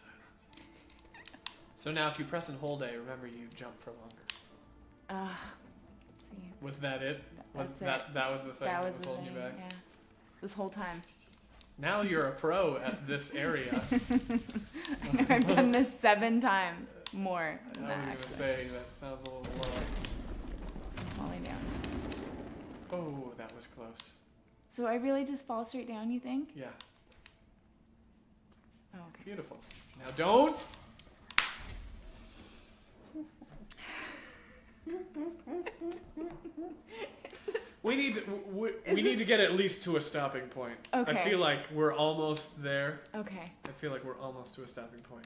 So now if you press and hold A, remember you jump for longer. uh, see. Was that it? Was That's that it. that was the thing That that was was the holding thing, you back? yeah. This whole time. Now you're a pro at this area. I've done this seven times more than I that, was gonna actually. say that sounds a little low. So I'm falling down. Oh, that was close. So I really just fall straight down, you think? Yeah, Oh, okay. beautiful. Now don't. We need to, we, we need to get at least to a stopping point. I Okay. feel like we're almost there. Okay. I feel like we're almost to a stopping point.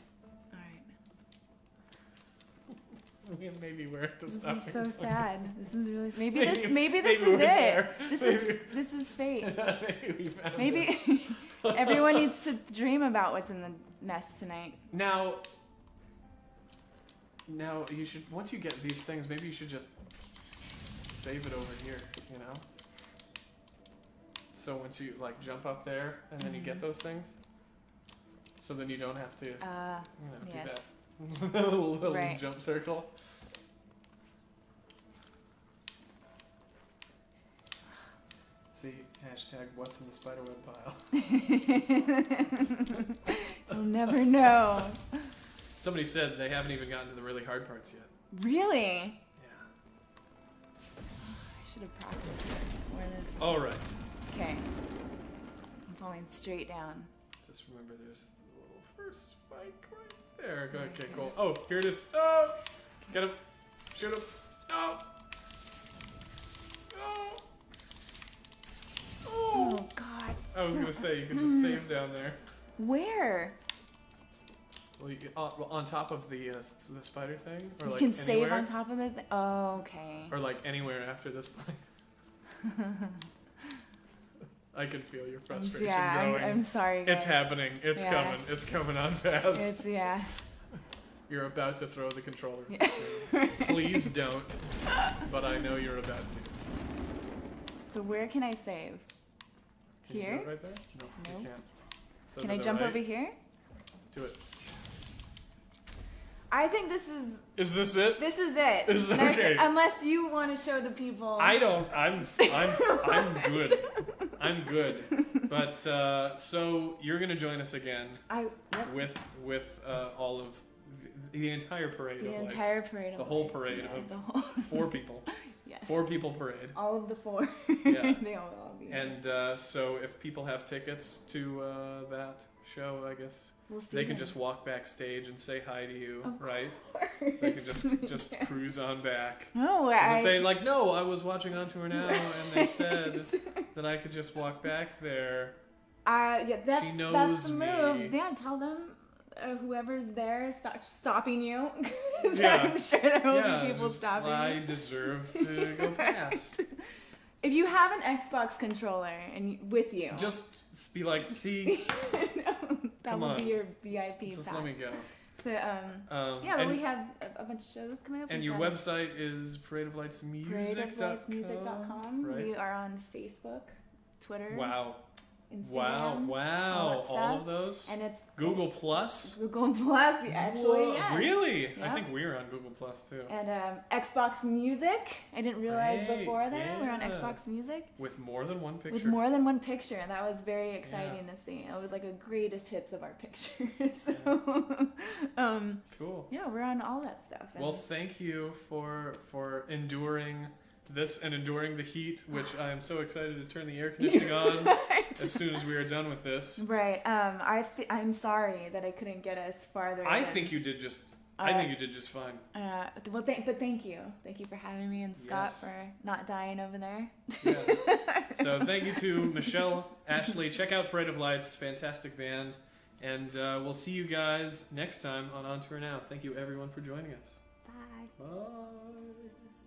Alright. Maybe we're at the This stopping is so point. sad. This is really maybe, Maybe- this maybe this maybe is we're it. there. This Maybe- is this is fate. Maybe we found it. Maybe everyone needs to dream about what's in the nest tonight. Now, now you should, once you get these things, maybe you should just save it over here, you know? So once you, like, jump up there, and then you get Mhm. those things, so then you don't have to, you Uh know, yes. do that little, little Right. jump circle. See, hashtag what's in the spiderweb pile. You'll never know. Somebody said they haven't even gotten to the really hard parts yet. Really? Yeah. I should have practiced before this. All right. Okay. I'm falling straight down. Just remember there's the little first spike right there. Okay, Okay. cool. Oh, here it is. Oh! Get him. Shoot him. No! No! Oh! Oh God. I was gonna say, you could just save down there. Where? Well, you, on, well, on top of the uh, s- the spider thing? Or You like can save anywhere? on top of the thing. Oh, okay. Or like anywhere after this point. I can feel your frustration yeah, growing. I'm, I'm sorry. Guys. It's happening. It's Yeah. coming. It's coming on fast. It's yeah. You're about to throw the controller. Yeah. Please don't. But I know you're about to. So where can I save? Can you do Here? it right there? No, No. you can't. So Can to I the jump right. over here? Do it. I think this is Is this it? this is it. Is- And I- okay. unless you want to show the people. I don't. I'm. I'm. I'm good. I'm good. But uh, so you're gonna join us again I yep, with with uh, all of the, the entire parade the of lights. entire parade. Of The whole lights, parade yeah, of- the whole, Four people. yes. Four people parade. All of the four. Yeah. They all all be. And uh, so if people have tickets to uh, that show, I guess we'll see they can them. just walk backstage and say hi to you, Of right? They can just just cruise on back. No, As I. they say, like, no, I was watching On Tour Now, and they said that I could just walk back there. Uh, yeah, that's She that's knows the me. move. Dan, tell them uh, whoever's there stop stopping you. 'Cause Yeah. I'm sure there will Yeah, be people just, stopping I you. deserve to go past. If you have an Xbox controller and you, with you, Just be like, see, that come will on. be your V I P just pass. let me go. So, um, Um, yeah, but and, we have a, a bunch of shows coming up. and We've your got website is parade of lights music parade of lights music dot com. Right. We are on Facebook. Twitter, Wow. Instagram, Wow. Wow. all that All stuff. of those? And it's Google Plus? Google Plus, actually, Whoa, yes. Really? I Yeah. think we're on Google Plus too. And um, Xbox Music. I didn't realize Right, before that we're on yeah. Xbox Music. With more than one picture. With more than one picture, and that was very exciting to see. It was like a greatest hits of our pictures. So, um, Cool. yeah, we're on all that stuff. And Well, thank you for for enduring this and enduring the heat, which I am so excited to turn the air conditioning on as soon as we are done with this. right. Um, I f- I'm sorry that I couldn't get us farther. I in. think you did just. I Uh, think you did just fine. Uh, well, th- but thank you, thank you for having me, and Scott Yes. for not dying over there. Yeah. So thank you to Michelle, Ashley. Check out Parade of Lights, fantastic band, and uh, we'll see you guys next time on On Tour Now. Thank you everyone for joining us. Bye. Bye.